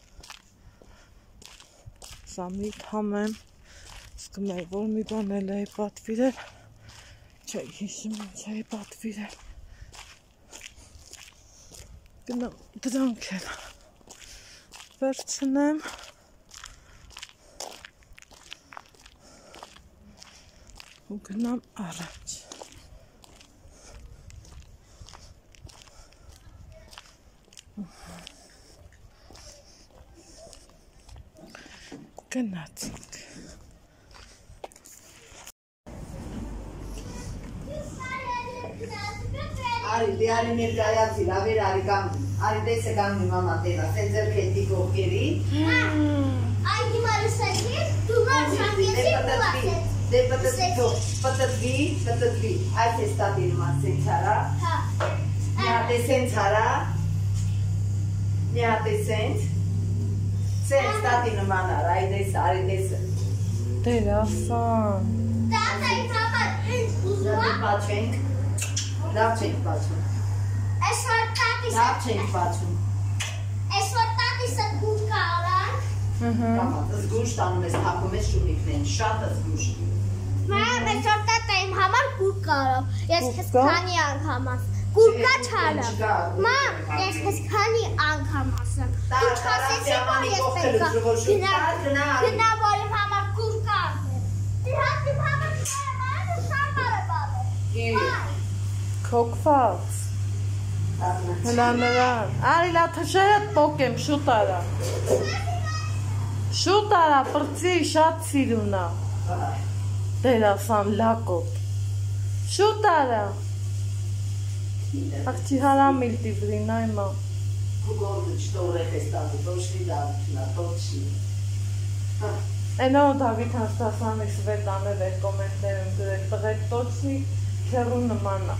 սամիտ համեմ, սկում էի, որ մի բան էլ էի պատվիրել, չէի հիշում ինչ էի պատվիրել, գնամ դրանք էլ վերցնեմ, ու գնամ առաջ, գնացինք, Արի, դե արի ներկայացի, լավեր արի կանգնի, արի տեսը կանգնի մամա տենա, սեն ձերքետի կողքերի, Ay, Marısaki, tu marşangesi bulasın. դե պտտվի, պտտվի, այս է ստատին մասեն չարա, մի հատ է սեն չարա, մի հատ է սենց, սեն ստատի նման արա, այ դես, արի դեսը, դերասան, Tata itapat üç uzun. լավ պաչենք, լավ չենք պաչում, Esfortati լավ չենք պաչում, esfortati să curcaran. կամատ, զգուշ տանում ես, թապում ես շունիկնեն, շատ զգուշ, Mən esfortati im hamar curcaram. Ես քեզ Կուրկա? քանի անգամ ասեմ։ Կուրկա չարամ։ Մամ, ես քեզ քանի անգամ ասեմ։ Տա- Դու տարածի չասեցի, որ ամանի ես կողքերը պետք է ժողովրդի, գնա- տա- գնա- գնա, որ իմ համար կուրկա ասեմ։ Դու հատ իմ համար չարամ, ու շամարը բավը։ քոքված, հնաներան, արի լա թշերը տոք եմ, շուտ արա, շուտ արա, պրծի շատ սիրունա, դերասան լակոտ, շուտ արա, աղջի հարամիլ տիվրին այմա, Կուգորդը չտորեխ է ստատու, տոշնի դավիթնա, տոշնի, Այնո Դավիթ Հաստասյանի Սվետաներ էր կոմենտներում գրել, տղեկ տոչնի քերու նմանա,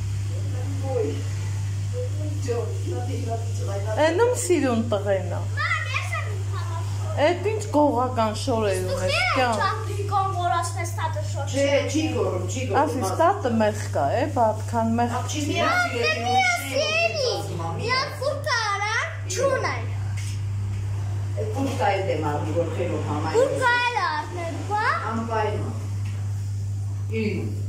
Էնում սիրուն տղենա, Մամ, ես եմ իմ համար։ Էդ ինչ գողական շորեր ունես կյան, Չանդրիկոն, որ ասպես տատը շոշ։ Չէ, չի գորում, չի գորում, ասի ստատը մեղ կա է, բատքան մեղ Չի չի, միացի, Մամ, դե եկի մի ուսնի, ասիելի։ Միակ կուրկա արան, չունեն։ Պուլկա է դեմարի, որ խելով համային։ Պուլկա էլ արնել, բա։ Ամպային։ Ի։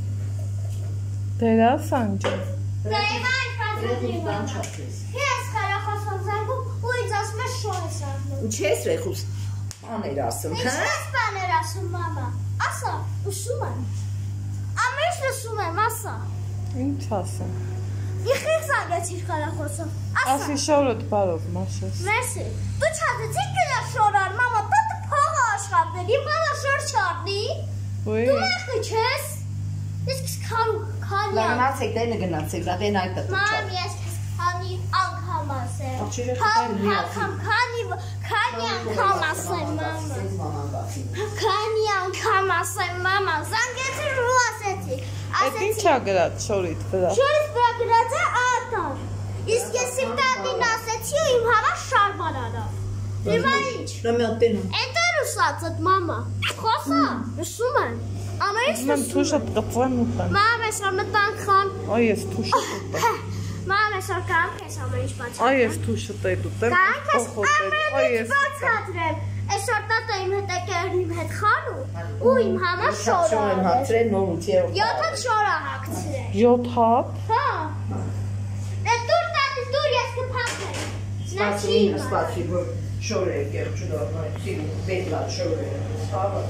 Դերա սանջը։ Դայվա այդ Ռեխուս պատրատի։ բան չապես։ Ես խարախոսով զանգում ու ինձ ասում է շոր ես արնում։ Ու չես ռեխուս աներ ասում, հա։ Ինչպես բաներ ասում մամա։ Ասա, ուսում եմ։ Ամեն ինչ ուսում եմ, ասա։ Ինչ ասեմ։ Իխիք զանգեցիր խարախոսով։ Ասա։ Ասի շորոտ բարով մաշես։ Մերսի։ Դու չհատեցիր գնա շորար, մամա, տատը փողը աշխատներ, իմ մամա շոր չարնի։ Ոյ։ Դու մեղի չես։ Իսկ քան քանի Լագնացեք դենը գնացեք, դա դեն այդ տտուր չար։ Մամ, ես քանի անգամ ասեմ։ Աղջիկը Քան կտել մի անգամ, քանի քանի անգամ ասեմ, մամա։ Սենց մաման բացի։ Քանի անգամ ասեմ, մամա, զանգեցիր ու ասեցի։ Այդ ինչա գրած շորիդ վրա։ Շորից վրա գրած է ատար։ Իսկ ես իմ տատին ասեցի ու իմ համար շարմար արավ։ Հիմա ինչ։ Նամյա տենը։ Էտեր ուսածդ, մամա։ Խոսա, լսում եմ։ Ամեն ինչ Մամ լսում թուշը եմ։ տպվեմ ուտեմ։ Մամ, այսօր մտանք խան։ Այ ես թուշը ուտեմ։ Մամ, այսօր կանք ես ամեն ինչ բաց։ Այ ես թուշը տետ ուտեմ։ Կանք ես Այ ամեն ինչ ես բացատրեմ։ Այսօր տատը իմ հետ եկել իմ հետ խանու ու իմ համար շոր Շոր եմ արել։ հացրել նորից երբ։ Յոթ հատ շոր ահակցրել։ յոթ հատ։ Հա։ Դե դուր տատի, դուր ես կփակեմ։ Նա չի Սպասի, իմանում։ սպասի, որ շոր է եկել չդառնա, սիրու բետլա շոր է։ Սպասի։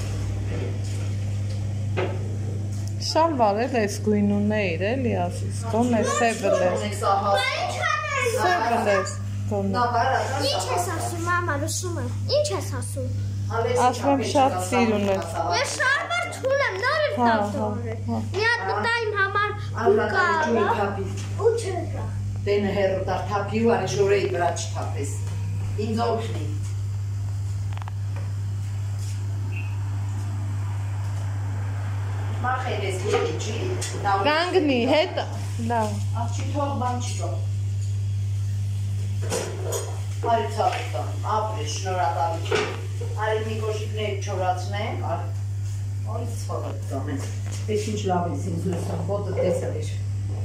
Շալվար էլ ես գույնուներ էլի ասիս։ Կոն է սևլ է։ Բա ինչ անեմ։ Սևլ է կոն։ Նա բարա։ Ինչ ես ասում, մամա, լսում եմ։ Ինչ ես ասում։ Ասում եմ շատ սիրուն է։ Ես շարմար չունեմ, նոր եմ Հա, տատորը։ հա, Մի հատ մտա իմ համար Ալլա ջուրի ուկա թափի։ ու չկա։ Դենը հերո դար թափի ու արի շորեի վրա չթափես։ Ինձ օգնի։ Մախեր ես գետի չի։ Կանգնի, հետ։ Լավ։ Աղջի թող բան չկա։ Արի ցավտան, ապրի շնորհակալություն։ Արի մի կոշիկներ չորացնենք, արի։ Արի ցավտան են։ Դες ինչ լավ ես ինձ ուսում, ոտը տեսել էր։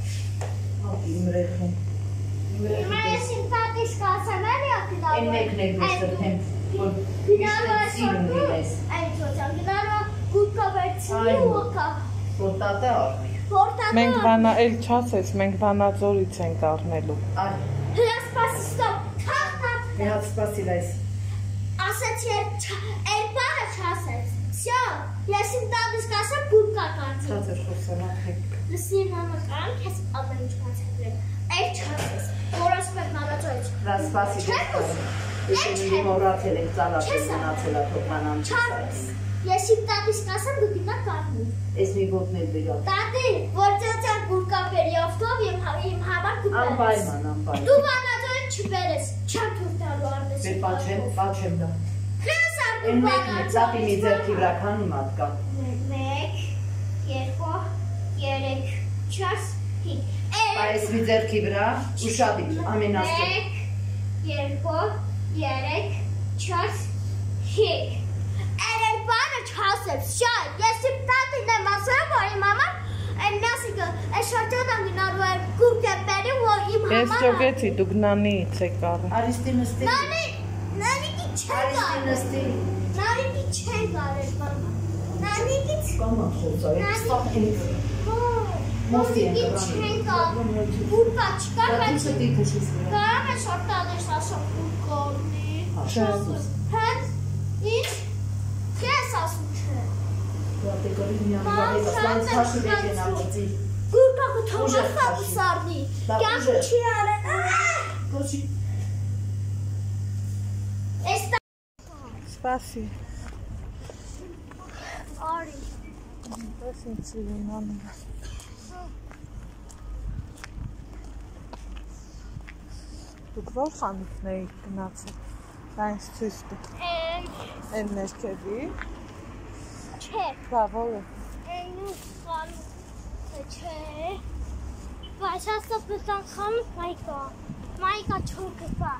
Ապի իմ ռեխում։ Հիմա ես իմ տատիս կասեմ էլի ակնավոր։ Են մեկն եք ես դրթեմ, որ Գնալու միշտ սիրուն լինես։ Այդ ոչան, գնալու գուկա վերցնի ու ակա։ Որ տատը արմի։ Որտատը։ Մենք վանա էլ չասես, մենք վանաձորից ենք առնելու։ Արի, Հրաս պասի ստոպ, թախ թախ։ մի հատ սպասիլ այս։ Ասեց էր բանը չասեց։ Всё, ես իմ տատիս կասեմ գուկա կարծի։ Ցածր խոսանախեք։ Լսի մամա կան, քեզ ամեն ինչ բացատրեմ։ Այդ չասես, որոշ մեկ նարաճոյց։ Դա սպասի դեպքում։ Ես իմ մորացել եք ծալացել մնացել է թողանամ չսարես։ Ես իմ տատիս կասեմ դու գիտա կարնի։ Ես մի ոտներ բերալ։ Տատի, որ ծածան գուրկա բերի ավտով իմ իմ համար կուպերես։ Անպայման, անպայման։ Դու բանաձորին չբերես, չեմ թող տալու արնես։ Մեր պաչեմ, պաչեմ դա։ Քեզ Են արնում մեկն է, ծապի մի ձերքի վրա քանի մատ կա։ մեկ, երկու, երեք, չորս, հինգ։ Այս մի ձերքի վրա ուշադիր, ամենաստեղ։ Մեկ, երկու, երեք, չորս, հինգ։ Այդ բանը չասեմ, շատ, ես իմ տատին եմ ասել, որ իմ համար այն մասիկը, այս շրջանան գնալու է գուրգեպերի, որ իմ համար։ Ես ճոգեցի, դու գնանից եք առը։ Արիստի նստի։ Նանի, նանիկի չեն Արիստի գարել, նստի։ նանիկի չեն գարել, մամա, նանիկից, Կամա խոսա, եք ստապ ենք։ Մոստի են նանիկի չեն գարել, գուրգա չկա, Դա բայց դուշը դիպուշից վրա։ կարամ է շորտալես ասում գուրգորնի, Շասուս։ հետ, ինչ, կես ասում չէ, Դա դեկորի մի ամիգավի վասլան ծաշը վեջեն աղծի։ գուրգակը թող Ուժը ասատ խաշի։ սարնի, Դա կյանք ուժը։ չի արեն, Կոշի։ ես տա Սպասի։ արի, Պես ինձ սիրուն անում։ Դուք որ խանութներ գնացեք, դա ինձ ցույց տուր։ են, Են ներքևի, չէ, դա որը։ են ու խանութը չէ, բայց ասա պտան խանութ մայկա, մայկա չոքը պա,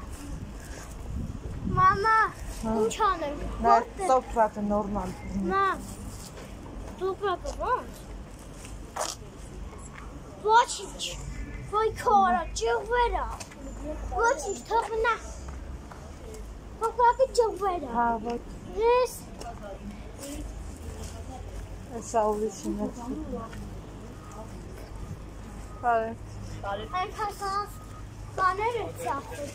մամա, ինչ անենք, Դա որտե, տոպրատը նորմալ։ մամ, դուպրակը ոնց, ոչինչ, ոյ քորա, ճիղվերա, ոչինչ, թողնա, Պապապի ճողվերը։ Հա, ոչ։ Ես։ Էսա ուրիշին է։ Բարև։ Այն հասած բաներ է ծախում։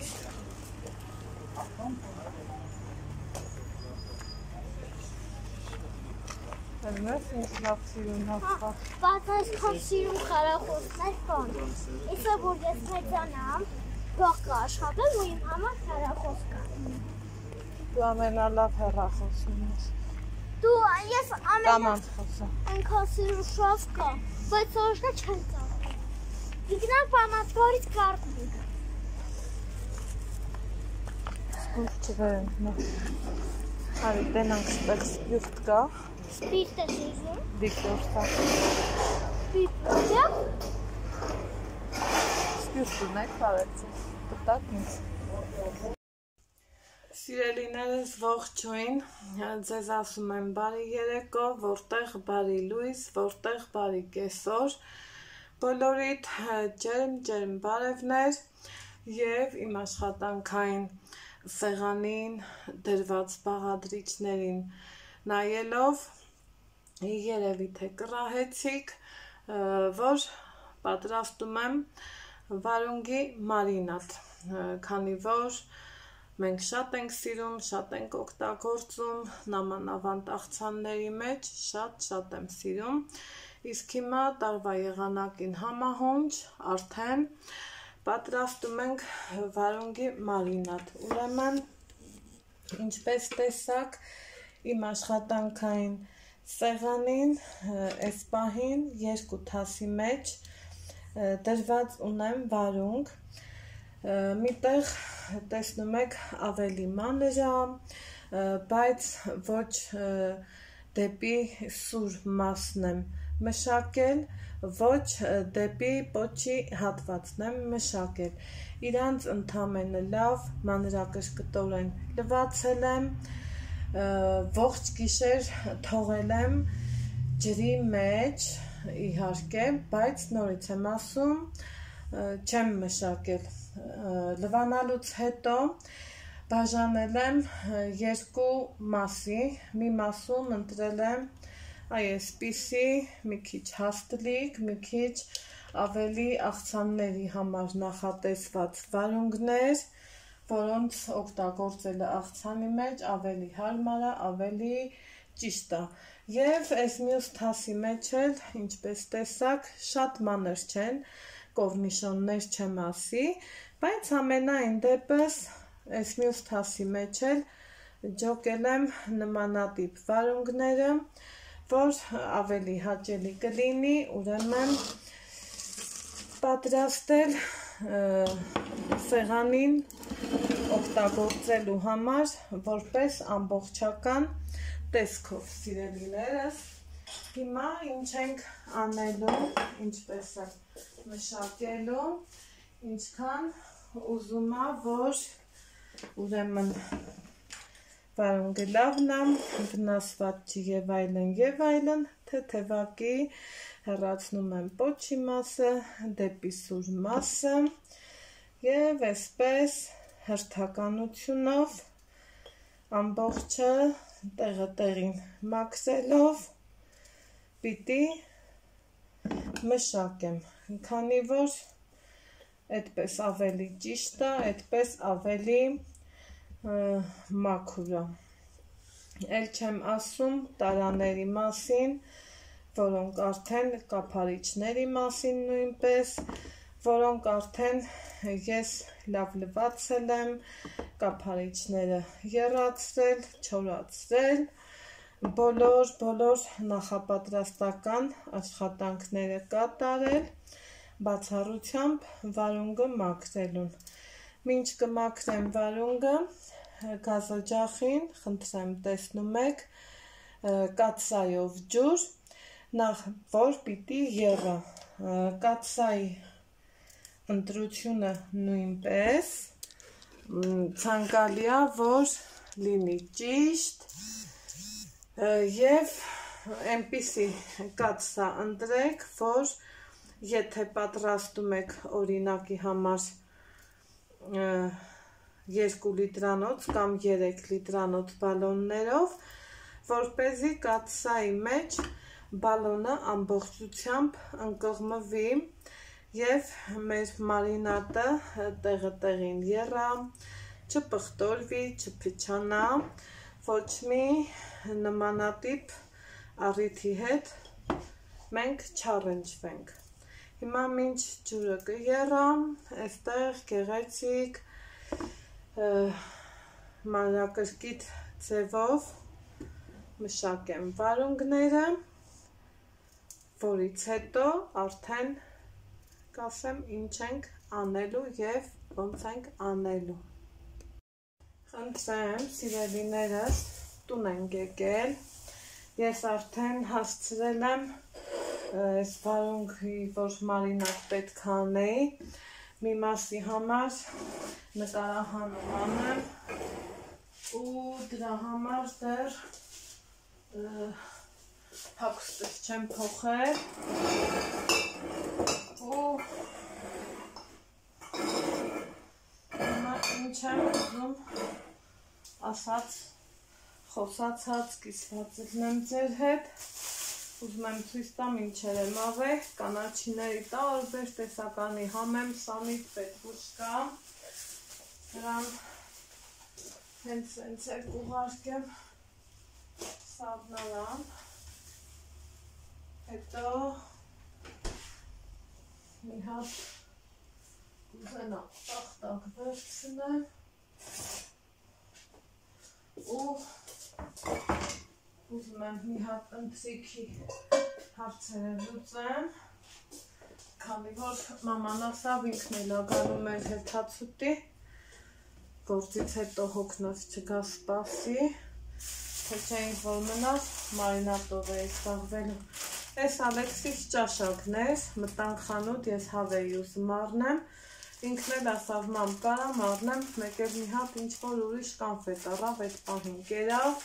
Ելնես ինձ լավ սիրուն հացվա։ Բայց այս քան սիրում խարախոսներ բան։ Իսը որ ես մեծանամ, բող կաշխատեմ ու իմ համար խարախոս կա։ Դու ամենալավ հեռախոսում ես։ Դու ես Կամ ամենա անցխոսը։ այնքան սիրում շով կա, բայց որոշնը չեն ծախում։ Իգնան պամատվորից կարտնիկ։ Սկուր չվերենք նա։ Արի տենանք ստեղ սպյուրտ կա։ Սպիրտ է շիզում։ Վիկտորսա։ Սպիրտ է։ Սպյուրտ ունեք բարեցի։ Պտակ ինձ։ Սիրելիներս ողջույն, ձեզ ասում եմ բարի երեկո, որտեղ բարի լույս, որտեղ բարի կեսօր, բոլորիդ ջերմ ջերմ բարևներ և իմ աշխատանքային սեղանին դրված բաղադրիչներին նայելով երևի թե կռահեցիք, որ պատրաստում եմ վարունգի մարինադ, քանի որ մենք շատ ենք սիրում, շատ ենք օգտագործում, նամանավանդ աղցանների մեջ շատ-շատ եմ սիրում, իսկ հիմա տարվա եղանակին համահունչ արդեն պատրաստում ենք վարունգի մարինադ, ուրեմն ինչպես տեսակ իմ աշխատանքային սեղանին այս պահին երկու թասի մեջ դրված ունեմ վարունգ, միտեղ տեսնում եք ավելի մանր է, բայց ոչ դեպի սուր մասն եմ մշակել, ոչ դեպի պոչի հատվածն եմ մշակել, իրանց ընդամենը լավ մանրակշկտորեն լվացել եմ, ողջ գիշեր թողել եմ ջրի մեջ, իհարկե, բայց նորից եմ ասում, չեմ մշակել, լվանալուց հետո բաժանել եմ երկու մասի, մի մասում ընտրել եմ այսպիսի մի քիչ հաստլիկ, մի քիչ ավելի աղցանների համար նախատեսված վարունգներ, որոնց օգտագործելը աղցանի մեջ ավելի հարմար է, ավելի ճիշտ է։ Եվ այս մյուս թասի մեջ էլ, ինչպես տեսակ, շատ մանր չեն, կորնիշոններ չեմ ասի, բայց ամենայն դեպս այս մյուս թասի մեջ էլ ջոկել եմ նմանատիպ վարունգները, որ ավելի հաճելի կլինի, ուրեմն պատրաստել սեղանին օգտագործելու համար որպես ամբողջական տեսքով, սիրելիներս։ Հիմա ինչ ենք անելու, ինչպես է մշակելու, ինչքան ուզում է, որ ուրեմն վարունգը լավն է, վնասված չի և այլն և այլն, թեթևակի հեռացնում եմ պոչի մասը, դեպի սուր մասը և այսպես հերթականությունով ամբողջը տեղը տեղին մաքրելով պիտի մշակեմ, քանի որ այդպես ավելի ճիշտ է, այդպես ավելի մաքուր է։ Էլ չեմ ասում տարաների մասին, որոնք արդեն կափարիչների մասին նույնպես, որոնք արդեն ես լավ լվացել եմ, կափարիչները եռացրել, չորացրել, բոլոր բոլոր նախապատրաստական աշխատանքները կատարել, բացառությամբ վարունգը մաքրելուն։ Մինչ կմաքրեմ վարունգը, գազօջախին, խնդրեմ տեսնում եք, կաթսայով ջուր, նախ որ պիտի եղա, կաթսայի ընտրությունը նույնպես, ցանկալի է, որ լինի ճիշտ և այնպիսի կաթսա ընտրեք, որ եթե պատրաստում եք օրինակի համար երկու լիտրանոց կամ երեք լիտրանոց բալոններով, որպեսզի կաթսայի մեջ բալոնը ամբողջությամբ ընկղմվի և մեր մարինադը տեղը տեղին եռա, չպղտորվի, չփչանա, ոչ մի նմանատիպ առիթի հետ մենք չառընջվենք։ Հիմա մինչ ջուրը կեռա, այստեղ գեղեցիկ մանրակրկիտ ձևով մշակեմ վարունգները, որից հետո արդեն կասեմ ինչ ենք անելու և ոնց ենք անելու։ Խնդրեմ, սիրելիներս, տուն ենք եկել, ես արդեն հասցրել եմ այս վարունգի, որ մարինադ պետք է անեի, մի մասի համար նկարահանում անեմ ու դրա համար դեռ հագուստս չեմ փոխել ու հիմա ինչ եմ ուզում ասած, խոսացած, կիսված եմ ձեր հետ, ուզում եմ ցույց տամ ինչեր եմ ավել, կանաչիների տարբեր տեսականի համեմ, սամիտ, պետրուշկա, դրան հենց հենց էլ կուղարկեմ սավնարան, հետո մի հատ կուզենա տախտակ վերցնեմ ու ուզում եմ մի հատ ընթրիքի հարցերը լուծեմ, քանի որ մաման ասավ ինքն էլ ագանում էր հեթացուտի, գործից հետո հոգնած չգա սպասի, թե չէինք որ մնաց մարինատով էի զբաղվելու։ Այս Ալեքսիս ճաշակն էր, մտանք խանութ, ես հավեի ուզում առնեմ, ինքն էլ ասավ մամ կարամ առնեմ, մեկ էլ մի հատ ինչ-որ ուրիշ կանֆետ առավ, այդ պահին կերավ,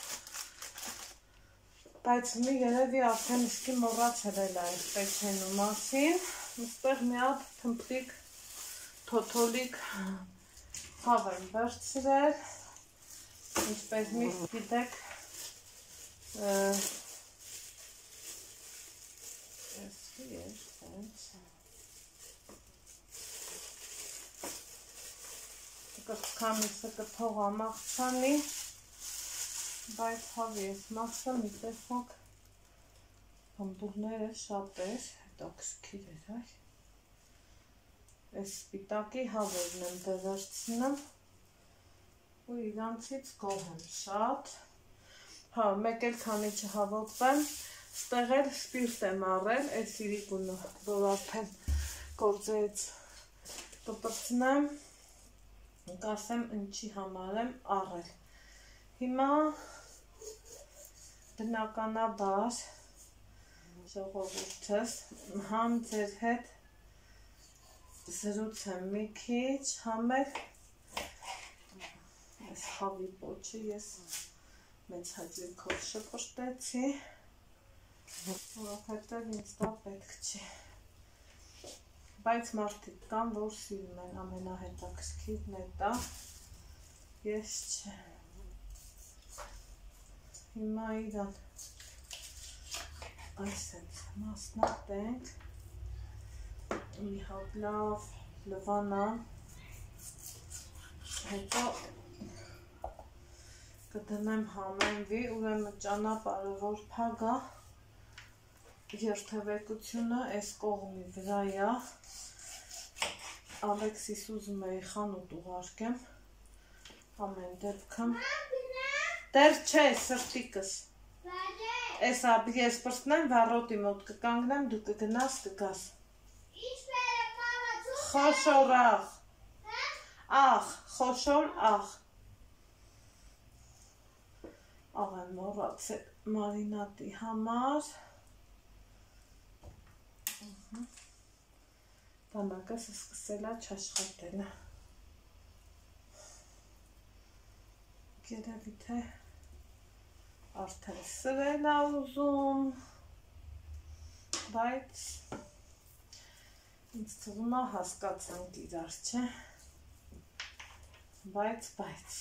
բայց մի երևի արդեն իսկի մոռացել էլ այս պեչենու մասին, այստեղ մի հատ թմփրիկ թոթոլիկ հավ եմ վերցրել, ինչպես միշտ գիտեք, կրծքամիսը կթողա մաղցանի, բայց հավի ես մաղցա մի տեսակ հմբուրները շատ էր, հետաքրքիր էր այ, այս սպիտակի հավերն եմ դվերցնում ու իրանցից գոհ եմ շատ, հա մեկ էլ քանի չհավոտվեմ, ստեղ էլ սպիրտ եմ առել, այս իրիկունը, որ արդեն գործեց կպրծնեմ, կասեմ ինչի համար եմ առել։ Հիմա բնականաբար ժողովուրդս համ ձեր հետ զրուցեմ մի քիչ, համ էլ այս խավի պոչը ես մեծ հաճույքով շպրտեցի, որովհետև ինձ դա պետք չի։ Բայց մարդիկ կան, որ սիրում են, ամենահետաքրքիրն է դա, ես չէ։ Հիմա իրան այսպես մասնատենք, մի հատ լավ լվանան, հետո կդնեմ համենվի, ուրեմն ճանապարհը որ փագա, երթևեկությունը այս կողմի վրա է, Ալեքսիս ուզում էի խանութ ուղարկեմ, ամեն դեպքում, դեր չէ, սրտիկս, այս ես պրծնեմ, վառոտի մոտ կկանգնեմ, դու կգնաս, կգաս, խոշոր աղ, աղ, խոշոր աղ, աղ եմ մոռացել մարինատի համար, բանակս սկսել է չաշխատել, երևի թե արդեն սրել է ուզում, բայց ինձ թվում է հասկացանք իրար, չէ։ Բայց, բայց։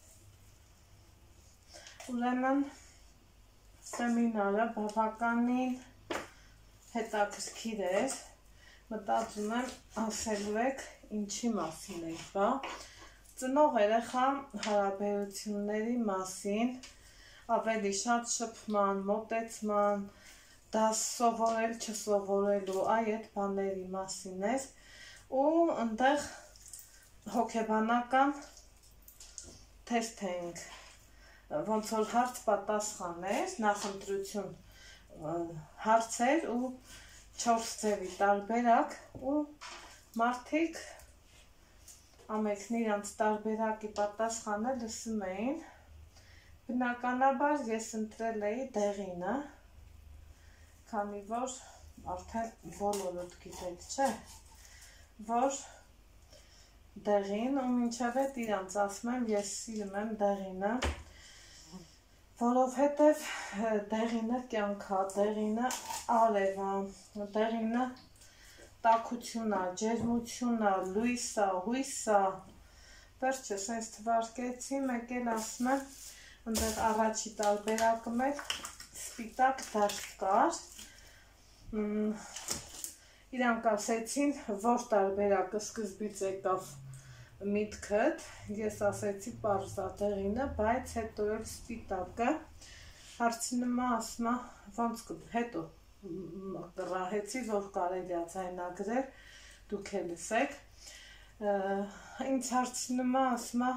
Ուրեմն սեմինարը բավականին հետաքրքիր էր, մտածում եմ ասելու եք ինչի մասին եք, բա, ծնող երեխա հարաբերությունների մասին, ավելի շատ շփման, մոտեցման, դաս սովորել, չսովորելու, այդ բաների մասին էր, ու ընդեղ հոգեբանական թեստ էինք, ոնց որ հարց պատասխաներ, նախընտրություն հարցեր ու չորս ձևի տարբերակ ու մարդիկ ամենքն իրանց տարբերակի պատասխանը լսում էին, բնականաբար ես ընտրել էի դեղինը, քանի որ արդեն բոլորդ գիտեք, չէ, որ դեղին ու մինչև հետ իրանց ասում եմ, ես սիրում եմ դեղինը, որովհետև դեղինը կյանքա, դեղինը արև է, դեղինը տաքություն է, ջերմություն է, լույս է, հույս է, վերջը սենց թվարկեցի, մեկ էլ ասում եմ, ընդեղ առաջի տարբերակը մեր սպիտակ դաշտ կար, իրանք ասեցին, որ տարբերակը սկզբից եկավ միտքդ, ես ասեցի պարզա դեղինը, բայց հետո էլ սպիտակը, հարցնումա ասմա, ոնց հետո կռահեցի, որ կարելի է ձայնագրել, դուք էլ լսեք, ինձ հարցնումա ասմա,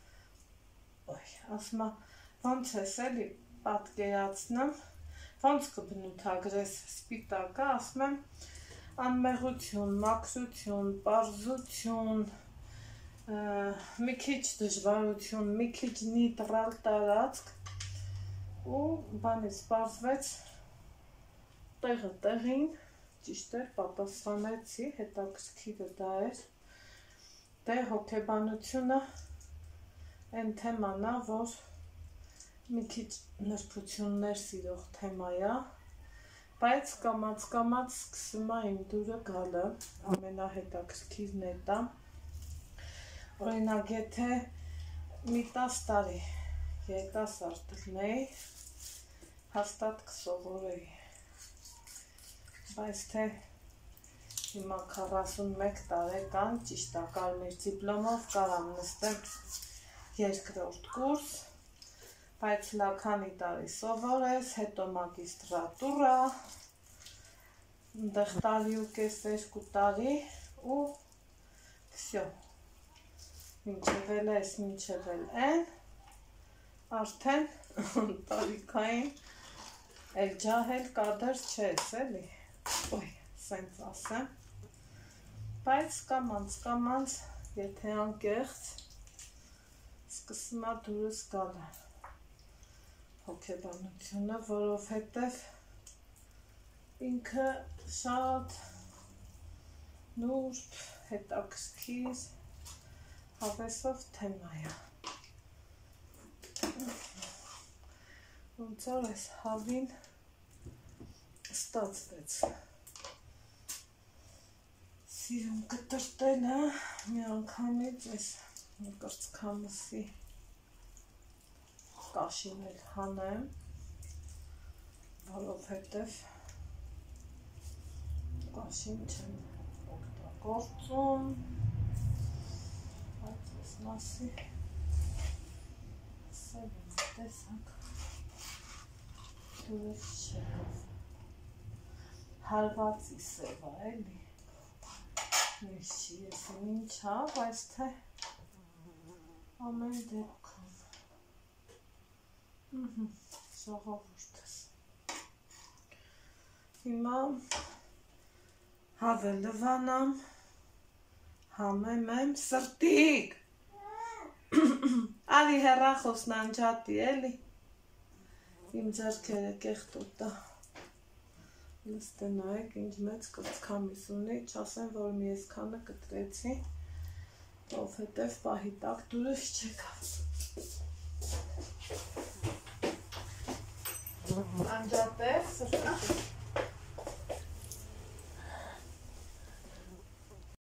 ասմա, ոնց ես էլի պատկերացնում, ոնց կբնութագրես սպիտակը, ասում եմ, անմեղություն, մաքրություն, պարզություն, մի քիչ դժվարություն, մի քիչ նիտրալ տարածք ու բանից պարզվեց տեղը տեղին, ճիշտ էր, պատասխանեցի, հետաքրքիրը դա էր, դե հոգեբանությունը այն թեման է, որ մի քիչ նրբություններ սիրող թեմա է, բայց կամաց-կամաց սկսում է իմ դուրը գալը, ամենահետաքրքիրն է դա, օրինակ, եթե մի տասը տարի երիտասարդ լինեի, հաստատ կսովորեի, բայց թե հիմա քառասունմեկ տարեկան, ճիշտ է, կարմիր դիպլոմով կարամ նստեմ երկրորդ կուրս, բայց լաքանի տարի սովորես, հետո մագիստրատուրա, ընդեղ տարի ու կես երկու տարի ու վսյո, մինչև էլ ես, մինչև էլ են, արդեն տարիքային էլ ջահել կադր չես, էլի, ոյ, սենց ասեմ, բայց կամանց, կամանց, եթե անկեղծ, սկսում է դուրս գալը հոգեբանությունը, որովհետև ինքը շատ նուրբ, հետաքրքիր, հավեսով թեմա է, ոնց որ այս հավին ստացվեց, սիրում կտրտելը, մի անգամից այս կրծքամսի կաշին էլ հանեմ, որովհետև կաշին չեմ օգտագործում, բայց ես մասի սևին տեսակ դուրս չեղավ, հարվածի սևա էլի, ես չի եսին ինչ հա, բայց թե ամեն դեպքում, ժողովուրդս, հիմա հավը լվանամ, համեմ եմ սրտիկ, ալի հեռախոսն անջատի էլի, իմ ձեռքերը կեղտոտա, լստե նայեք ինձ մեծ կրծքամիս ունի, չասեմ, որ մի եսքանը կտրեցի, ովհետև պահի տակ դուրս չեկավ։ Անջատես, սրտիկ։